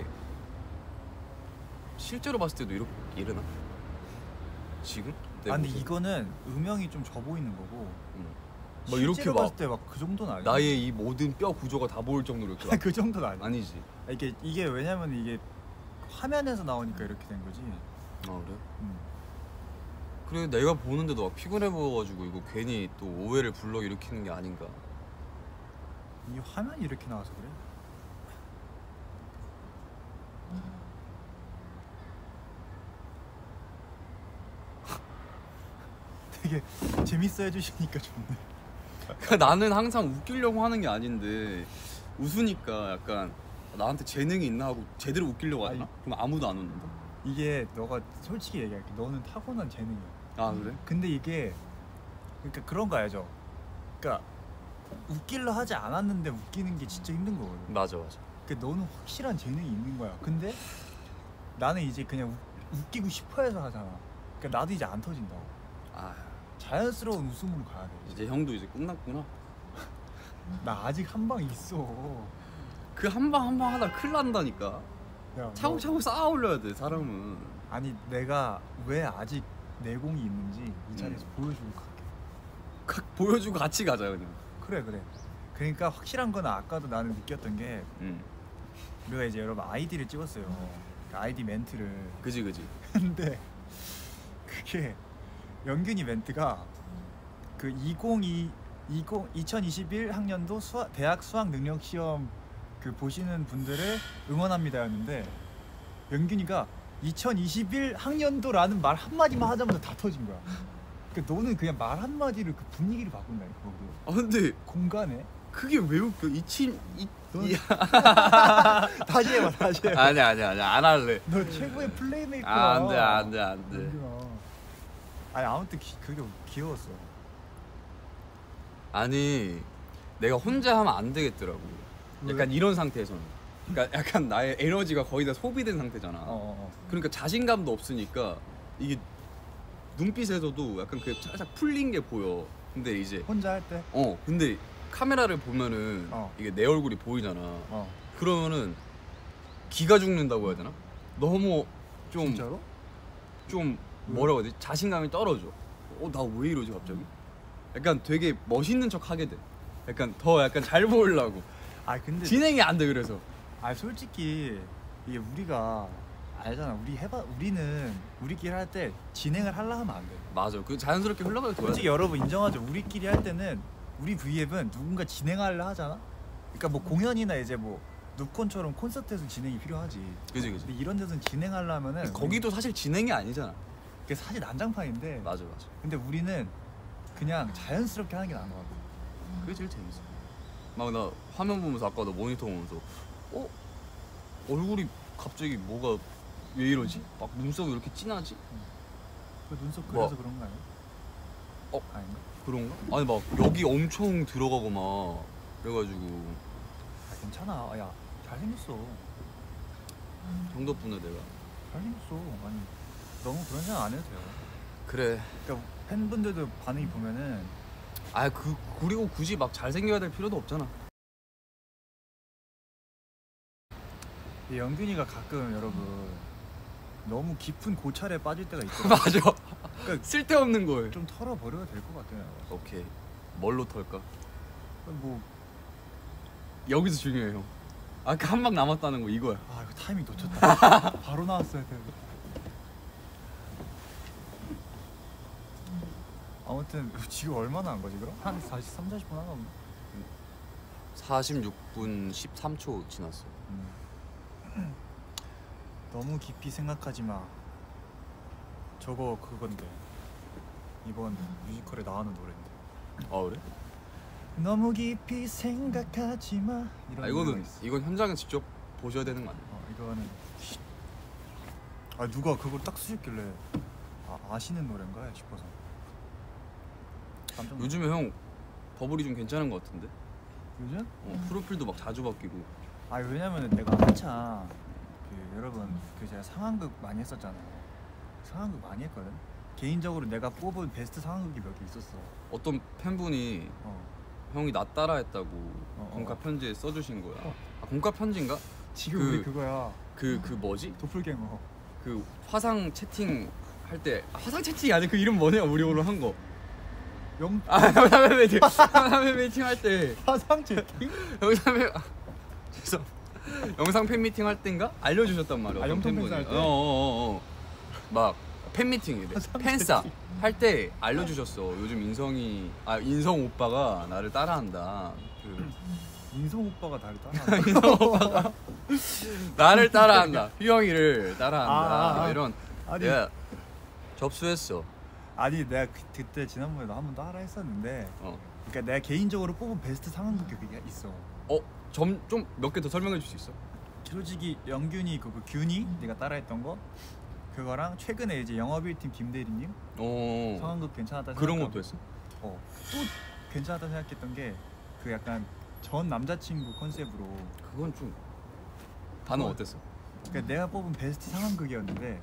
실제로 봤을 때도 이렇게 이러나? 지금? 내 아 근데 모습? 이거는 음영이 좀 져 보이는 거고. 막 이렇게 실제로 막 봤을 때 막 그 정도는 아니야. 나의 이 모든 뼈 구조가 다 보일 정도로 이렇게 막 그 정도는 아니야. 아니지. 이게 왜냐면 이게 화면에서 나오니까 이렇게 된 거지. 아 그래? 음. 그래 내가 보는데도 막 피곤해 보여가지고 이거 괜히 또 오해를 불러일으키는 게 아닌가. 이 화면이 이렇게 나와서 그래. 되게 재밌어 해주시니까 좋네. 그러니까 나는 항상 웃기려고 하는 게 아닌데 웃으니까 약간 나한테 재능이 있나 하고 제대로 웃기려고 하나? 그럼 아무도 안 웃는다. 이게 너가 솔직히 얘기할게. 너는 타고난 재능이야. 아 그래? 근데 이게 그러니까 그런 거 알죠? 그러니까 웃길러 하지 않았는데 웃기는 게 진짜 힘든 거거든. 맞아. 그러니까 너는 확실한 재능이 있는 거야. 근데 나는 이제 그냥 웃기고 싶어 해서 하잖아. 그러니까 나도 이제 안 터진다. 아 자연스러운 웃음으로 가야 돼. 이제 형도 이제 끝났구나. 나 아직 한 방 있어. 그 한 방 하다 큰일 난다니까. 야, 차곡차곡 쌓아 올려야 돼 사람은. 아니 내가 왜 아직 내공이 있는지 이 자리에서 보여주고 갈게. 보여주고 같이 가자 그냥. 그래. 그러니까 확실한 건 아까도 나는 느꼈던 게 우리가 이제 여러분 아이디를 찍었어요. 그 아이디 멘트를. 그지. 근데 그게 영균이 멘트가 그 2021 학년도 대학 수학 능력 시험 그 보시는 분들을 응원합니다였는데 영균이가 2021 학년도라는 말 한마디만 하자마자 다 터진 거야. 그러니까 너는 그냥 말 한마디를 그 분위기를 바꾼다니까. 아 근데 공간에 그게 왜 웃겨? 다시 해봐. 아니야 안 할래. 너 최고의 플레이메이커야. 안돼. 영균아. 아니 아무튼 그게 귀여웠어. 아니 내가 혼자 하면 안 되겠더라고. 약간 이런 상태에서는. 그러니까 약간 나의 에너지가 거의 다 소비된 상태잖아. 그러니까 자신감도 없으니까 이게 눈빛에서도 약간 그 살짝 풀린 게 보여. 근데 이제 혼자 할 때? 근데 카메라를 보면은 이게 내 얼굴이 보이잖아. 그러면은 기가 죽는다고 해야 되나? 너무 진짜로? 좀 뭐라고 해야 되지? 자신감이 떨어져. 나 왜 이러지 갑자기? 약간 되게 멋있는 척 하게 돼. 약간 더 약간 잘 보이려고. 아 근데 진행이 안 돼 그래서. 아 솔직히 이게 우리가 알잖아. 우리는 우리끼리 할 때 진행을 하려 하면 안 돼. 맞아. 그 자연스럽게 흘러가게 둬야 솔직히 돼. 여러분 인정하죠. 우리끼리 할 때는 우리 V앱은 누군가 진행하려 하잖아. 그러니까 뭐 공연이나 이제 뭐 누콘처럼 콘서트에서 진행이 필요하지. 그지. 근데 이런 데서는 진행하려면은 거기도 사실 진행이 아니잖아. 그게 사실 난장판인데. 맞아. 근데 우리는 그냥 자연스럽게 하는 게 나은 것 같아. 그게 제일 재밌어. 막 나 화면 보면서 아까 나 모니터 보면서 얼굴이 갑자기 뭐가 왜 이러지? 막 눈썹이 왜 이렇게 진하지? 그 눈썹 그려서 그런 거 아니야? 아닌가? 그런가? 아니 막 여기 엄청 들어가고 막 그래가지고 괜찮아. 야 잘생겼어. 형 덕분에 내가 잘생겼어. 아니 너무 그런 생각 안 해도 돼요. 그래. 그러니까 팬분들도 반응이 보면은 그리고 굳이 막 잘생겨야 될 필요도 없잖아. 이 영균이가 가끔 여러분 너무 깊은 고찰에 빠질 때가 있거든요. 맞아. 그러니까 쓸데없는 걸 좀 털어버려야 될 것 같아요. 오케이. 뭘로 털까? 뭐 여기서 중요해 형. 아까 한 방 남았다는 거 이거야. 아 이거 타이밍 놓쳤다. 바로 나왔어야 되는데. 아무튼 지금 얼마나 한 거지 그럼? 한 43, 40분 하나 없나? 46분 13초 지났어. 너무 깊이 생각하지 마. 저거 그건데 이번 뮤지컬에 나오는 노래인데. 아 그래? 너무 깊이 생각하지 마. 이런 이건 현장에 직접 보셔야 되는 거 아니야? 이거는 누가 그걸 딱 쓰셨길래 아시는 노래인가 싶어서. 깜짝 놀랐어. 요즘에 형 버블이 좀 괜찮은 거 같은데? 요즘? 프로필도 막 자주 바뀌고. 왜냐면은 내가 한창 여러분 제가 상황극 많이 했었잖아요. 상황극 많이 했거든. 개인적으로 내가 뽑은 베스트 상황극이 몇 개 있었어. 어떤 팬분이 형이 나 따라했다고 공카 편지에 써주신 거야. 공카 편지인가? 지금 우리 그거야. 그 뭐지? 도플갱어. 그 화상 채팅 할 때 화상 채팅이 아니 그 이름 뭐냐 우리 오늘 한 거. 영상회 미팅 할 때 화상 채팅? 죄송. 영상 팬 미팅 할 때인가 알려주셨단 말이야. 영상 팬사 할 때? 막 팬미팅이래. 팬싸 할 때 알려주셨어. 요즘 인성 오빠가 나를 따라한다. 인성 오빠가 나를 따라한다. 인성 오빠가 나를 따라한다. 휘영이를 따라한다. 이런. 내가 접수했어. 아니 내가 그때 지난번에도 한 번 따라 했었는데. 그러니까 내가 개인적으로 뽑은 베스트 상황극이 있어. 좀 몇 개 더 설명해 줄 수 있어? 솔직히 영균이 그거 균이 네가 따라했던 거 그거랑 최근에 이제 영업일팀 김대리님 상황극 괜찮았다 그런 것도 했어? 또 괜찮았다 생각했던 게 그 약간 전 남자친구 컨셉으로. 그건 좀 반응 어땠어? 그러니까 내가 뽑은 베스트 상황극이었는데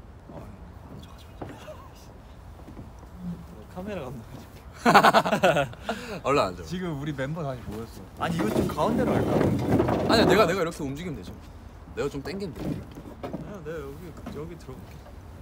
카메라 감독하지. 얼른 앉아. 지금 우리 멤버 다시 모였어. 아니 이거 좀 가운데로 할까? 아니야 내가 이렇게 움직이면 되죠. 내가 좀 땡기면 돼. 아니야 내가 여기 들어볼게.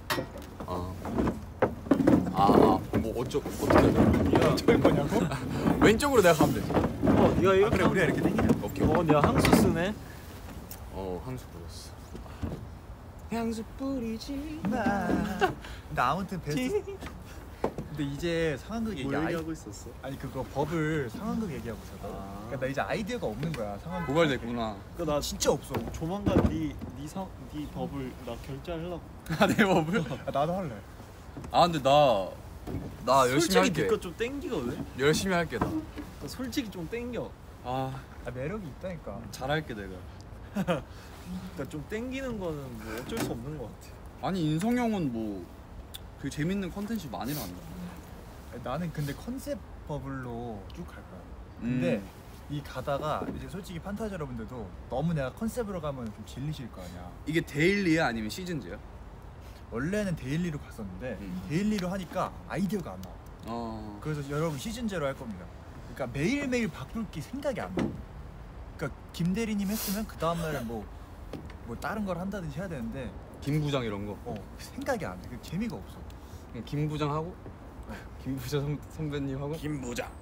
뭐 어떻게 해야 돼? 어쩔 거냐고? 왼쪽으로 내가 가면 되지. 네가 이렇게 그래 우리가 이렇게 땡기자. 오케이. 내가 향수 쓰네. 향수 뿌렸어. 향수 뿌리지 마. 근데 아무튼 베스트. 근데 이제 상황극 뭐 얘기하고 있었어? 아니 그거 법을 상황극 얘기하고 있었다. 그러니까 나 이제 아이디어가 없는 거야 상황극. 고갈됐구나. 나 진짜 없어. 조만간 네 법을 나 결제하려고. 내 법을? 나도 할래. 근데 나 열심히 할게. 솔직히 좀 땡기거든. 열심히 할게 나. 나 솔직히 좀 땡겨. 매력이 있다니까. 잘할게 내가. 그러니까 좀 땡기는 거는 뭐 어쩔 수 없는 것 같아. 아니 인성 형은 뭐 그 재밌는 컨텐츠 많이 나온다. 나는 근데 컨셉 버블로 쭉 갈 거야. 근데 이 가다가 이제 솔직히 판타지 여러분들도 너무 내가 컨셉으로 가면 좀 질리실 거 아니야. 이게 데일리야 아니면 시즌제야? 원래는 데일리로 갔었는데 데일리로 하니까 아이디어가 안 나와. 그래서 여러분 시즌제로 할 겁니다. 그러니까 매일매일 바꿀 게 생각이 안 나. 그러니까 김 대리님 했으면 그 다음날에 뭐 다른 걸 한다든지 해야 되는데 김 부장 이런 거. 생각이 안 나. 재미가 없어. 김 부장 하고 김 부장 선배님 하고 김 부장.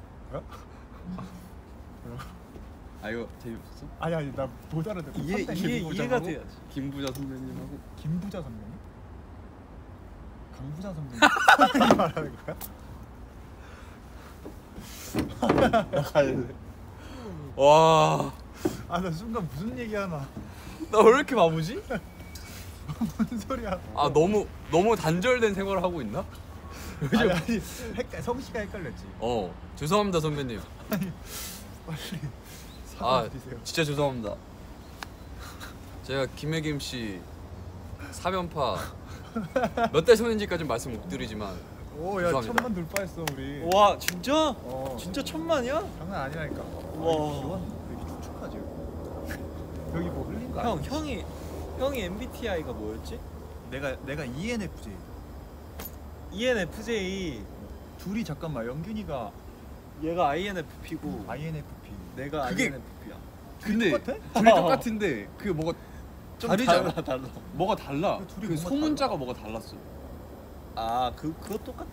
이거 재미없었어? 아니 나 못 알아듣고. 이해가 돼야지. 김 부장 선배님 하고 김부자 선배님? 강부자 선배님 말하는 거야? 나 갈래. 와. 나 순간 무슨 얘기하나. 나 왜 이렇게 바보지? 뭔 소리야? 아 너무 단절된 생활을 하고 있나? 아니 성씨가 헷갈렸지. 죄송합니다 선배님. 빨리 아 사과드리세요. 진짜 죄송합니다. 제가 김혜김 씨 사면파 몇 달 전인지까지는 말씀 못 드리지만 오야 죄송합니다. 1000만 돌파했어 우리. 와 진짜? 어. 진짜 1000만이야? 장난 아니라니까. 와. 왜 이렇게 축축하지? 여기 뭐 흘린 거 형 아니야? 형이 MBTI가 뭐였지? 내가 ENFJ. ENFJ. 둘이 잠깐만 영균이가 얘가 INFP고 INFP. 내가 그게- INFP야. 근데 똑같아? 둘이 똑같은데 그 뭐가 좀 다르지 않아? 달라. 뭐가 달라. 둘이 그 뭔가 소문자가 뭐가 달랐어. 아 그거 똑같아.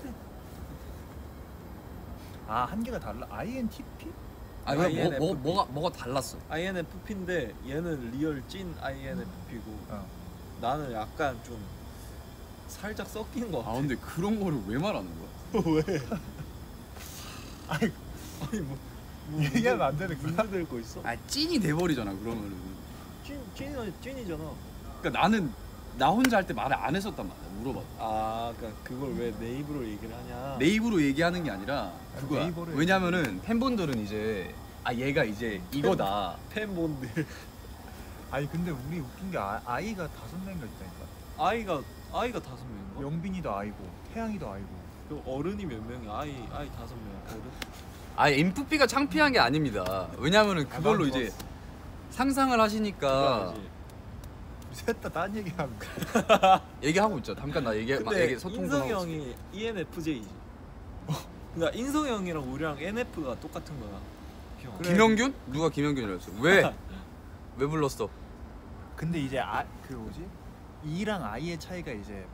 한 개가 달라. INTP? 아니 왜 INFP. 뭐가 달랐어. INFP인데 얘는 리얼 찐 INFP고 어. 나는 약간 좀 살짝 섞인 거 아 같아. 근데 그런 거를 왜 말하는 거야? 왜? 아이 아니 뭐 얘기하면 안 되는 거야? 문제 될 거 있어? 아 찐이 돼버리잖아 그러면은. 찐이잖아. 그러니까 나는 나 혼자 할 때 말을 안 했었단 말이야. 물어봐. 아 그러니까 그걸 왜 내 입으로 얘기를 하냐? 내 입으로 얘기하는 게 아니라 그거야. 네이버로 왜냐면은 팬분들은 이제 얘가 이제 이거다. 팬분들 아니 근데 우리 웃긴 게 아이가 5명인가 있다니까. 아이가 5명인가? 영빈이도 아이고 태양이도 아이고. 그 어른이 몇 명이야? 아이 5명 어른? MFP가 창피한 게 아닙니다. 왜냐면은 그걸로 난 이제 좋았어. 상상을 하시니까 그게 셋 다 딴 얘기하고. 얘기하고 있죠. 잠깐 나 얘기 근데 소통 좀 인성이 하고 있어. 형이 ENFJ지. 그러니까 인성이 형이랑 우리랑 NF가 똑같은 거야. 형. 그래. 김영균? 누가 김영균이랬어? 왜? 왜 불렀어? 근데 이제 그 뭐지? E랑 I의 차이가 이제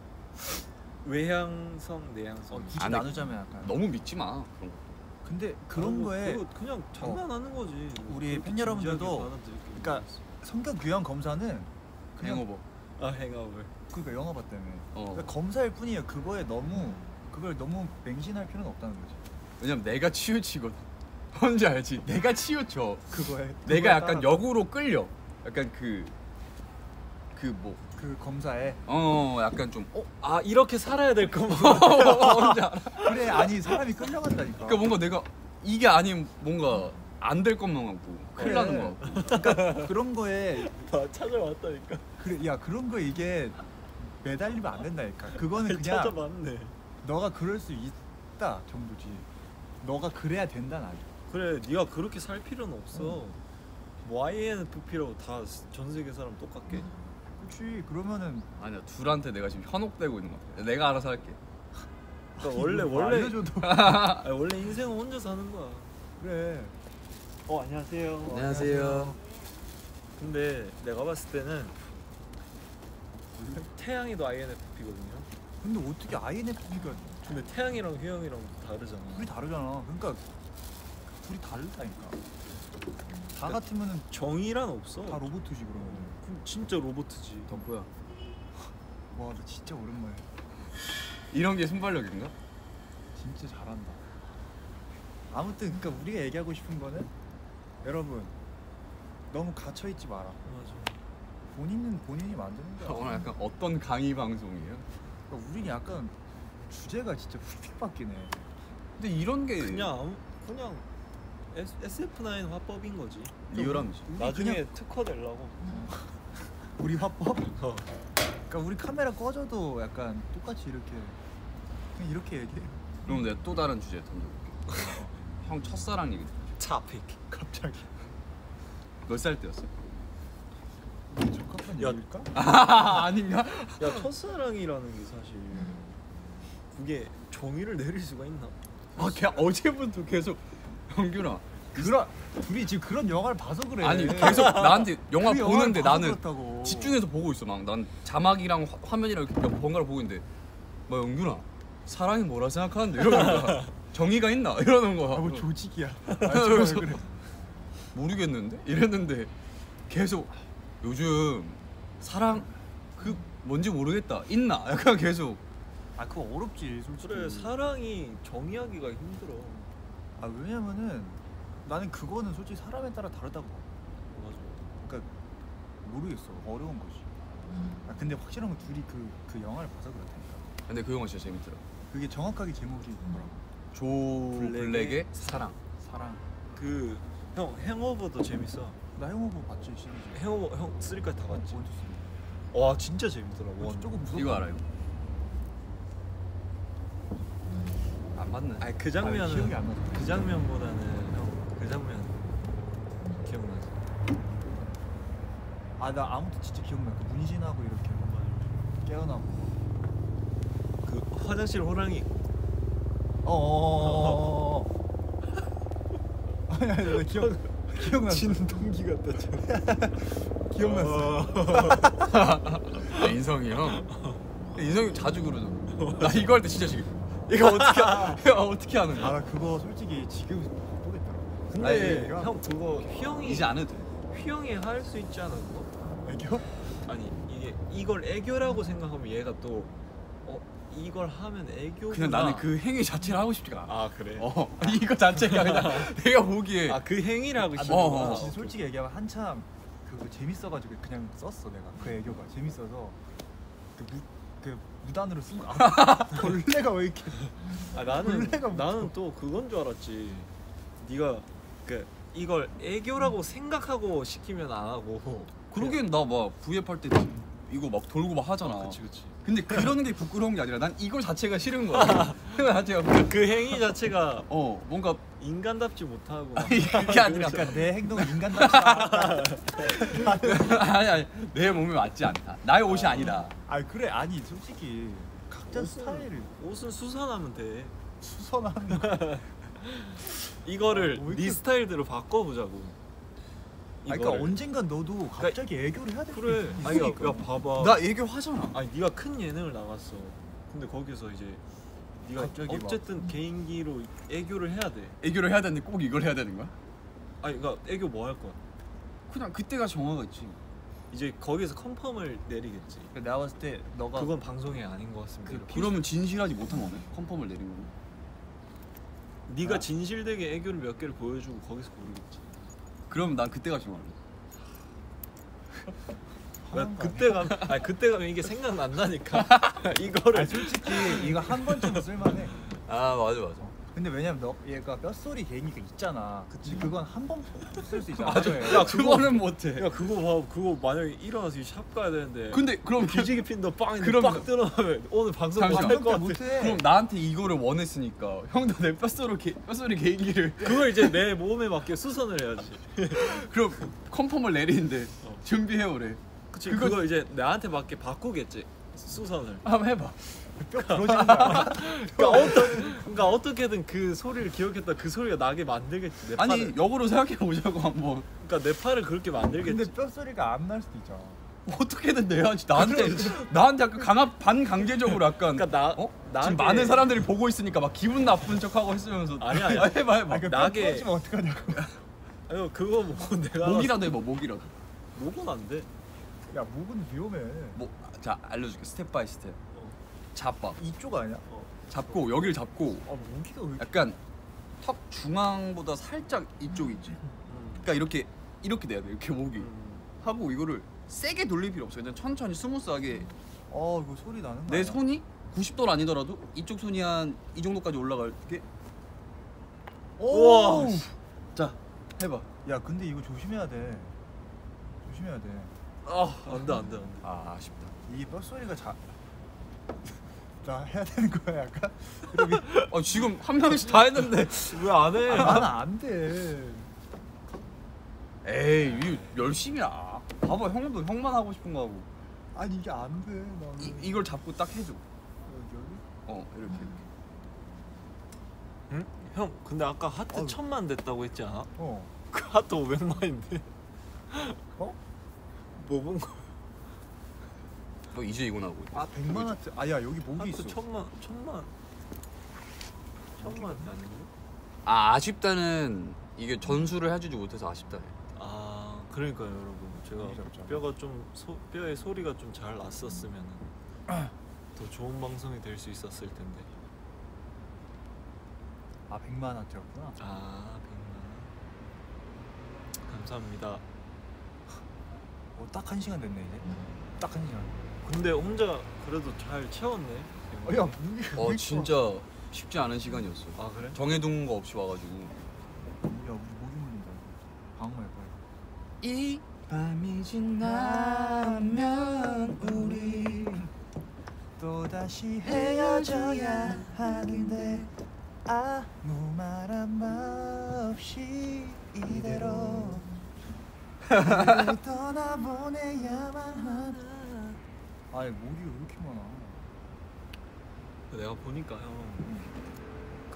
외향성, 내향성. 굳이 안 해. 나누자면 약간. 너무 믿지 마 그런 거. 근데 그런 거에 그거 그냥 장난하는 거지. 우리 그렇게 팬 여러분들도 진지하게 받아들일 게 그러니까 없어. 성격 유형 검사는 그냥 행오버. 행업을. 그러니까 영화 봤다며. 어. 그러니까 검사일 뿐이에요. 그걸 너무 맹신할 필요는 없다는 거지. 왜냐면 내가 치우치거든. 뭔지 알지? 내가 치우쳐. 그거에 내가 약간 따라- 역으로 끌려. 약간 그 검사에 약간 좀 이렇게 살아야 될 거면. 뭔지 알아? 그래 아니 사람이 끌려간다니까. 그러니까 뭔가 내가 이게 아니면 뭔가 안 될 것만 같고 큰일 나는 거 같고. 그러니까 그런 거에 다 찾아왔다니까. 그래 야 그런 거 이게 매달리면 안 된다니까. 그거는 그냥 찾아봤네. 너가 그럴 수 있다 정도지. 너가 그래야 된다는 아니야. 그래, 네가 그렇게 살 필요는 없어. 뭐 INFP라고 다 전 세계 사람 똑같게. 그렇지. 그러면은 아니야 둘한테 내가 지금 현혹되고 있는 거 같아. 내가 알아서 할게. 그러니까 이거 원래 알려줘도 원래 인생은 혼자 사는 거야. 그래. 안녕하세요. 안녕하세요. 근데 내가 봤을 때는 태양이도 INFP거든요. 근데 어떻게 INFP가 근데 태양이랑 휘영이랑 다르잖아. 둘이 다르잖아. 그러니까 둘이 다르다니까. 다 같으면은 정의란 없어. 다 로봇이지 그러면. 그럼 진짜 로봇이지. 덕구야. 와, 나 진짜 오랜만에. 이런 게 순발력인가? 진짜 잘한다. 아무튼 그러니까 우리가 얘기하고 싶은 거는 여러분 너무 갇혀 있지 마라. 맞아. 본인은 본인이 만드는 거야. 오늘 약간 어떤 강의 방송이에요? 그러니까 우리는 약간 주제가 진짜 휙휙 바뀌네. 근데 이런 게 그냥 SF9 화법인 거지. 리얼함이지. 우리 나중에 그냥 특화 되려고. 우리 화법? 그러니까 우리 카메라 꺼져도 약간 똑같이 이렇게 그냥 이렇게 얘기해. 그럼 내가 또 다른 주제 던져볼게. 형 첫사랑 얘기 들어줘. 토픽. 갑자기. 몇 살 때였어? 적합한 야. 얘기일까? 아닌가? 야, 첫사랑이라는 게 사실 그게 정의를 내릴 수가 있나? 걔 어제부터 계속 영균아. 그런 둘이 지금 그런 영화를 봐서 그래. 아니 계속 나한테 영화 그 영화를 보는데 봐서 나는 그렇다고. 집중해서 보고 있어. 막 난 자막이랑 화면이랑 이렇게 번갈아 보고 있는데 뭐 영균아 사랑이 뭐라 생각하는데 이러는 거야. 정의가 있나 이러는 거야. 뭐 조직이야. 그래서 그래. 모르겠는데 이랬는데 계속 요즘 사랑 그 뭔지 모르겠다 있나 약간 계속. 아 그거 어렵지 솔직히. 그래, 사랑이 정의하기가 힘들어. 아 왜냐면은 나는 그거는 솔직히 사람에 따라 다르다고 봐. 맞아. 그러니까 모르겠어. 어려운 거지. 아 근데 확실한 건 둘이 그 영화를 봐서 그렇다니까. 근데 그 영화 진짜 재밌더라. 그게 정확하게 제목이 뭐라고? 조 블랙의 사랑. 그 형 행오버도 재밌어. 나 행오버 봤지 시리즈. 행오버 형 3까지 다 봤지. 원투 쓰리. 와 진짜 재밌더라. 원. 조금 무섭다. 이거 알아요? 안 맞네. 아니 그 장면은 기억이 안 나서. 그 장면보다는 형 그 장면 기억나지? 아나 아무도 진짜 기억나. 그 문신하고 이렇게 깨어나고. 그 화장실 호랑이. 아니 나 기억났어. 진동기 같다. 기억났어. 인성이 형. 인성이 자주 그러죠. 나 이거 할 때 진짜 지금 이거 어떻게 하는 아 거야? 나 그거 솔직히 지금 모르겠더라. 근데 아니, 형 그거 휘영이 이제 안 해도 돼. 휘영이 할 수 있지 않아 그거? 애교? 아니 이게 이걸 애교라고 생각하면 얘가 또 이걸 하면 애교구나. 그냥 나는 그 행위 자체를 하고 싶지가 않아. 아 그래? 이거 자체가 그냥 내가 보기에 아 그 행위를 하고 아, 싶어. 진짜 솔직히 얘기하면 한참 그거 재밌어가지고 그냥 썼어 내가 그 애교가 재밌어서 그 무단으로 쓴 거. 벌레가 왜 이렇게? 아 벌레가 나는 또 그건 줄 알았지. 네가 그 이걸 애교라고 생각하고 시키면 안 하고. 그러기엔 나 막 V앱 할 때 이거 막 돌고 막 하잖아. 그치. 근데 그러는 게 부끄러운 게 아니라 난 이걸 자체가 싫은 거야. 그거 자체가 그 행위 자체가 뭔가 인간답지 못하고. 그게 아니라 그러니까 내 행동은 인간답지 않아. 아니 내 몸에 맞지 않다. 나의 옷이 아니다. 아 그래 아니 솔직히 각자 스타일을 옷은 수선하면 돼. 수선하는 거. 이거를 왜 이렇게- 네 스타일대로 바꿔보자고. 아니, 그러니까 언젠간 너도 갑자기 애교를 해야 될 그래. 때 아니 야 있으니까. 봐봐. 나 애교 하잖아. 아니 네가 큰 예능을 나갔어. 근데 거기서 이제 네가 갑자기 막- 어쨌든 개인기로 애교를 해야 돼. 애교를 해야 되는데 꼭 이걸 해야 되는 거야? 아니 그러니까 애교 뭐 할 거야? 그냥 그때가 정화가 있지. 이제 거기서 컨펌을 내리겠지. 내가 봤을 때 너가 그건 방송이 아닌 것 같습니다. 이렇게. 그러면 진실하지 못한 거네. 컨펌을 내린 거는. 네가 진실되게 애교를 몇 개를 보여주고 거기서 고르겠지. 그럼 난 그때가 정화래. 그때 가면 이게 생각난다니까. 이거를. 아니, 솔직히 이거 한 번쯤은 쓸만해. 아 맞아. 근데 왜냐면 너 얘가 뼛소리 개인기가 있잖아. 그치. 그건 한 번 쓸 수 있잖아. 맞아. 그래. 야 그거는 못해. 야 그거 봐. 그거 만약에 일어나서 이 샵 가야 되는데. 근데 그럼 기지개 핀다 빵인데 그럼- 빡 뜨러나면 오늘 방송 잠시만. 못할 것 같아. 못해. 그럼 나한테 이거를 원했으니까 형도 내 뼛소리 개인기를 그걸 이제 내 몸에 맞게 수선을 해야지. 그럼 컨펌을 내리는데 준비해 오래. 그치. 그거 이제 나한테 맞게 바꾸겠지. 수선을. 한번 해봐. 뼈 부러지는 거 알아? 그러니까 어떻게든 그 소리를 기억했다. 그 소리가 나게 만들겠지. 내 아니 팔을. 역으로 생각해 보자고 한번. 그러니까 내 팔을 그렇게 만들겠지. 근데 뼛소리가 안 날 수도 있잖아. 어떻게든 내야지. 나한테 약간 반강제적으로 약간. 그러니까 지금 많은 사람들이 보고 있으니까 막 기분 나쁜 척하고 했으면서. 아니야. 해봐. 아, 그 나게- 부러지면 어떡하냐고. 아니 그거 뭐 내가 목이라도 해봐. 목이라도. 목은 안 돼. 야 목은 위험해. 자 알려줄게. 스텝 바이 스텝. 잡아. 이쪽 아니야? 잡고 여기를 잡고 아 모기가 왜 이렇게 약간 턱 중앙보다 살짝 이쪽 있지. 그러니까 이렇게 돼야 돼. 이렇게 목이 하고 이거를 세게 돌릴 필요 없어. 그냥 천천히 스무스하게. 이거 소리 나는 거 내 아니야? 손이 90도는 아니더라도 이쪽 손이 한 이 정도까지 올라갈게. 오! 자 해봐. 야 근데 이거 조심해야 돼. 조심해야 돼. 안돼. 아 아쉽다. 이 뼛소리가 나 해야 되는 거야 약간? 지금 한 명씩 다 했는데. 왜 안 해? 나는 안 돼. 에이 이거 열심히야. 봐봐 형도 형만 하고 싶은 거 하고. 아니 이게 안 돼. 나는. 이걸 잡고 딱 해줘. 여기? 이렇게. 응? 형 근데 아까 하트 어우. 1000만 됐다고 했지 않아? 어. 그 하트 500만인데. 어? 뭐 본 거? 이제 이거 나오고. 100만 하트. 아야 여기 목이 하트 있어. 1000만 아닌가? 아쉽다는 이게 전수를 해주지 못해서 아쉽다. 그러니까요 여러분 제가 일이 없잖아. 뼈가 좀 뼈의 소리가 좀 잘 났었으면 더 좋은 방송이 될 수 있었을 텐데. 100만 하트였구나. 100만 감사합니다. 딱 1시간 됐네 이제. 딱 1시간. 근데 혼자 그래도 잘 채웠네. 야 무기. 진짜 쉽지 않은 시간이었어. 아 그래? 정해둔 거 없이 와가지고. 야 우리 모기 물린다. 방어할 거야. 이 밤이 지나면 우리 또 다시 헤어져야 하는데 아무 말 한마 없이 이대로 너를 떠나보내야만 하나. 아니 모기가 왜 이렇게 많아? 내가 보니까 형, 그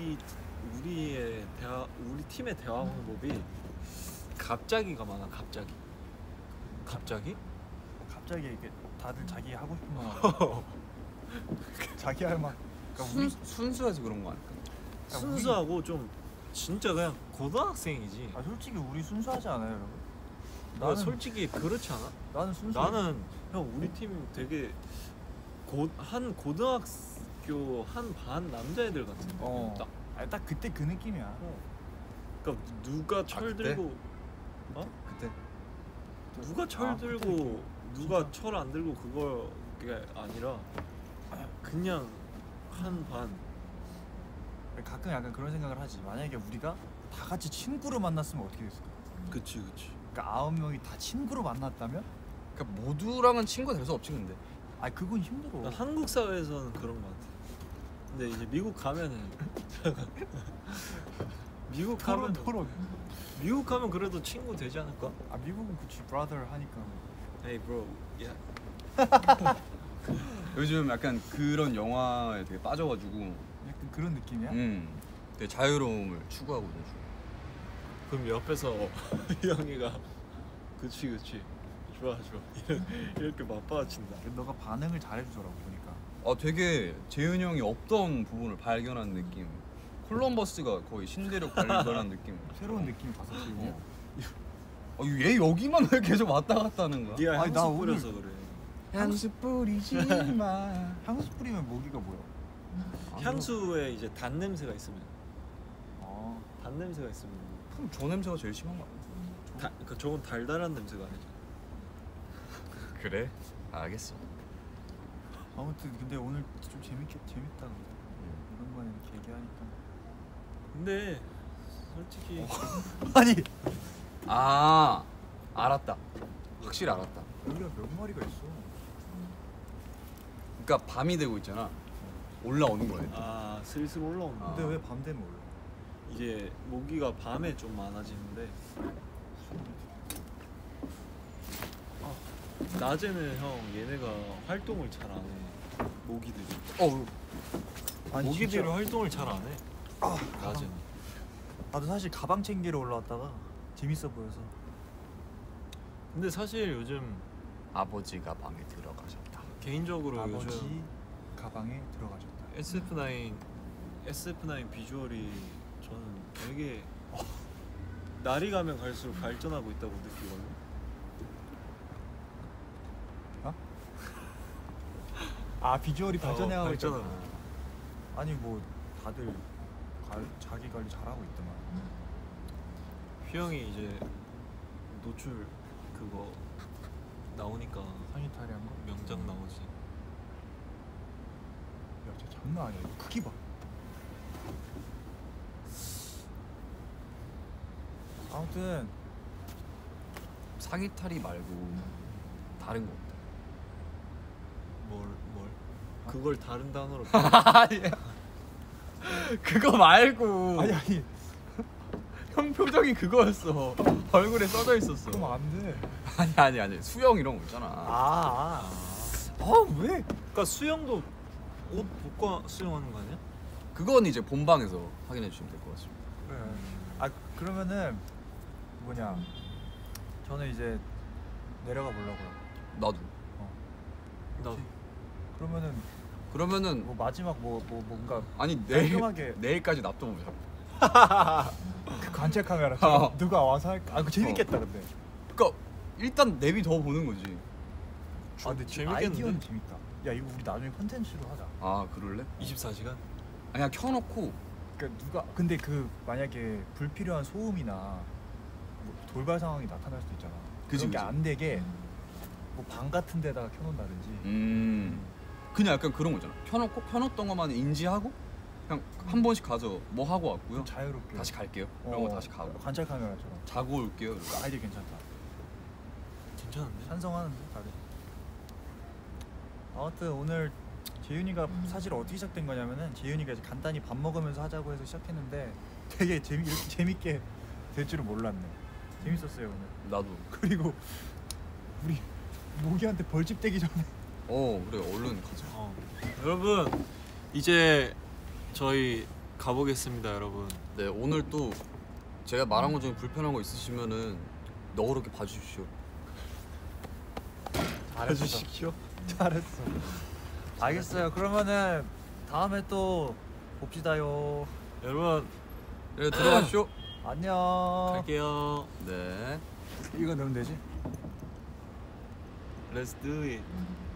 우리 팀의 대화 방법이 갑자기가 많아. 갑자기? 갑자기 이렇게 다들 자기 하고 싶은 말 하고 자기 할 말. 그러니까 우리 순수해서 그런 거 아닐까? 순수하고 좀 진짜 그냥 고등학생이지. 솔직히 우리 순수하지 않아요, 여러분? 나는 솔직히 그렇지 않아? 나는 순수. 나는 형 우리 팀 되게 한 고등학교 한 반 남자애들 같은. 딱. 아니, 딱 그때 그 느낌이야. 그러니까 누가 철 그때? 들고 그때 누가 철 들고 누가 철 안 들고 그게 아니라 그냥 한 반. 가끔 약간 그런 생각을 하지. 만약에 우리가 다 같이 친구로 만났으면 어떻게 됐을까? 그치. 그러니까 9명이 다 친구로 만났다면? 그러니까 모두랑은 친구가 될 수 없지 근데. 아니 그건 힘들어. 난 한국 사회에서는 그런 것 같아. 근데 이제 미국 가면은 미국 가면 그래도 친구 되지 않을까? 아 미국은 그치 brother 하니까. Hey bro, yeah. 요즘 약간 그런 영화에 되게 빠져가지고 약간 그런 느낌이야? 되게 자유로움을 추구하거든. 그럼 옆에서 형이가 그치 좋아 이렇게 맞받아친다. 너가 반응을 잘해주더라고 보니까. 되게 재윤이 형이 없던 부분을 발견한 느낌. 콜럼버스가 거의 신대륙 발견한 느낌. 새로운 느낌이 봤어 지금. 얘 여기만 왜 계속 왔다 갔다 하는 거야? 네가 아니, 나 향수 오늘- 뿌려서 그래. 향수 뿌리지 마. 향수 뿌리면 모기가 뭐야? 향수에 이제 단 냄새가 있으면 아 단 냄새가 있으면 그럼 저 냄새가 제일 심한 거 아니야? 그러니까 저건 달달한 냄새가 아니잖아. 그래? 알겠어. 아무튼 근데 오늘 좀 재밌다 근데. 이런 거는 이렇게 얘기하니까. 근데 솔직히 아니 알았다. 확실히 알았다. 여기가 몇 마리가 있어? 그러니까 밤이 되고 있잖아. 올라오는 거예요. 슬슬 올라온다. 근데 왜 밤 되면 올라? 이제 모기가 밤에 좀 많아지는데 낮에는 형 얘네가 활동을 잘 안 해. 모기들이. 아니, 모기들이 진짜. 활동을 잘 안 해. 낮에는. 나도 사실 가방 챙기러 올라왔다가 재밌어 보여서. 근데 사실 요즘 아버지가 방에 들어가셨다. 개인적으로 아버지 요즘 가방에 들어가셨다. SF9 비주얼이 저는 되게 날이 가면 갈수록 발전하고 있다고 느끼거든요. 비주얼이 발전해가고 있잖아. 발전하고. 아니 뭐 다들 자기 관리 잘하고 있더만. 휘영이 이제 노출 그거 나오니까 상의탈이 한 거? 명장 나오지. 야, 진짜 장난 아니야. 이거 크기 봐. 아무튼 사기탈이 말고 다른 거 없다. 뭘? 그걸 다른 단어로 아니야. 그거 말고. 아니 형 표정이 그거였어. 얼굴에 써져 있었어. 그러면 안 돼. 아니 수영 이런 거 있잖아. 왜? 그러니까 수영도 옷 벗고 수영하는 거 아니야? 그건 이제 본방에서 확인해 주시면 될 것 같습니다. 그래. 그러면은 뭐냐? 저는 이제 내려가 보려고요. 나도. 나 그러면은 그러면은 뭐 마지막 뭔가 아니 깔끔하게. 내일까지 놔둬보자. 그 관찰 카메라 누가 와서 할까? 그거 재밌겠다 근데. 그러니까 일단 내비 더 보는 거지. 근데 재밌겠는데? 아이디어는 재밌다. 야 이거 우리 나중에 콘텐츠로 하자. 그럴래? 24시간? 그냥 켜놓고. 그러니까 근데 만약에 불필요한 소음이나 뭐 돌발 상황이 나타날 수도 있잖아. 그치. 그런 게 안 되게 뭐 방 같은 데다가 켜놓는다든지. 그냥 약간 그런 거잖아. 켜놓던 것만 인지하고 그냥 한 번씩 가서 뭐 하고 왔고요. 좀 자유롭게. 다시 갈게요. 그러고 다시 가고. 관찰 카메라처럼. 자고 올게요. 이러고. 아이디어 괜찮다. 괜찮은데? 찬성하는데 다들. 아무튼 오늘 재윤이가 사실 어떻게 시작된 거냐면은 재윤이가 이제 간단히 밥 먹으면서 하자고 해서 시작했는데 되게 이렇게 재밌게 될 줄은 몰랐네. 재밌었어요 오늘. 나도. 그리고 우리 모기한테 벌집 되기 전에 그래 얼른 가자. 여러분 이제 저희 가보겠습니다, 여러분. 네 오늘 또 제가 말한 것 중에 불편한 거 있으시면은 너그럽게 봐주십시오. 잘해주십시오. 잘했어. 알겠어요. 그러면은 다음에 또 봅시다요. 여러분 네 들어가십시오. 안녕. 갈게요. 네. 이거 넣으면 되지? Let's do it.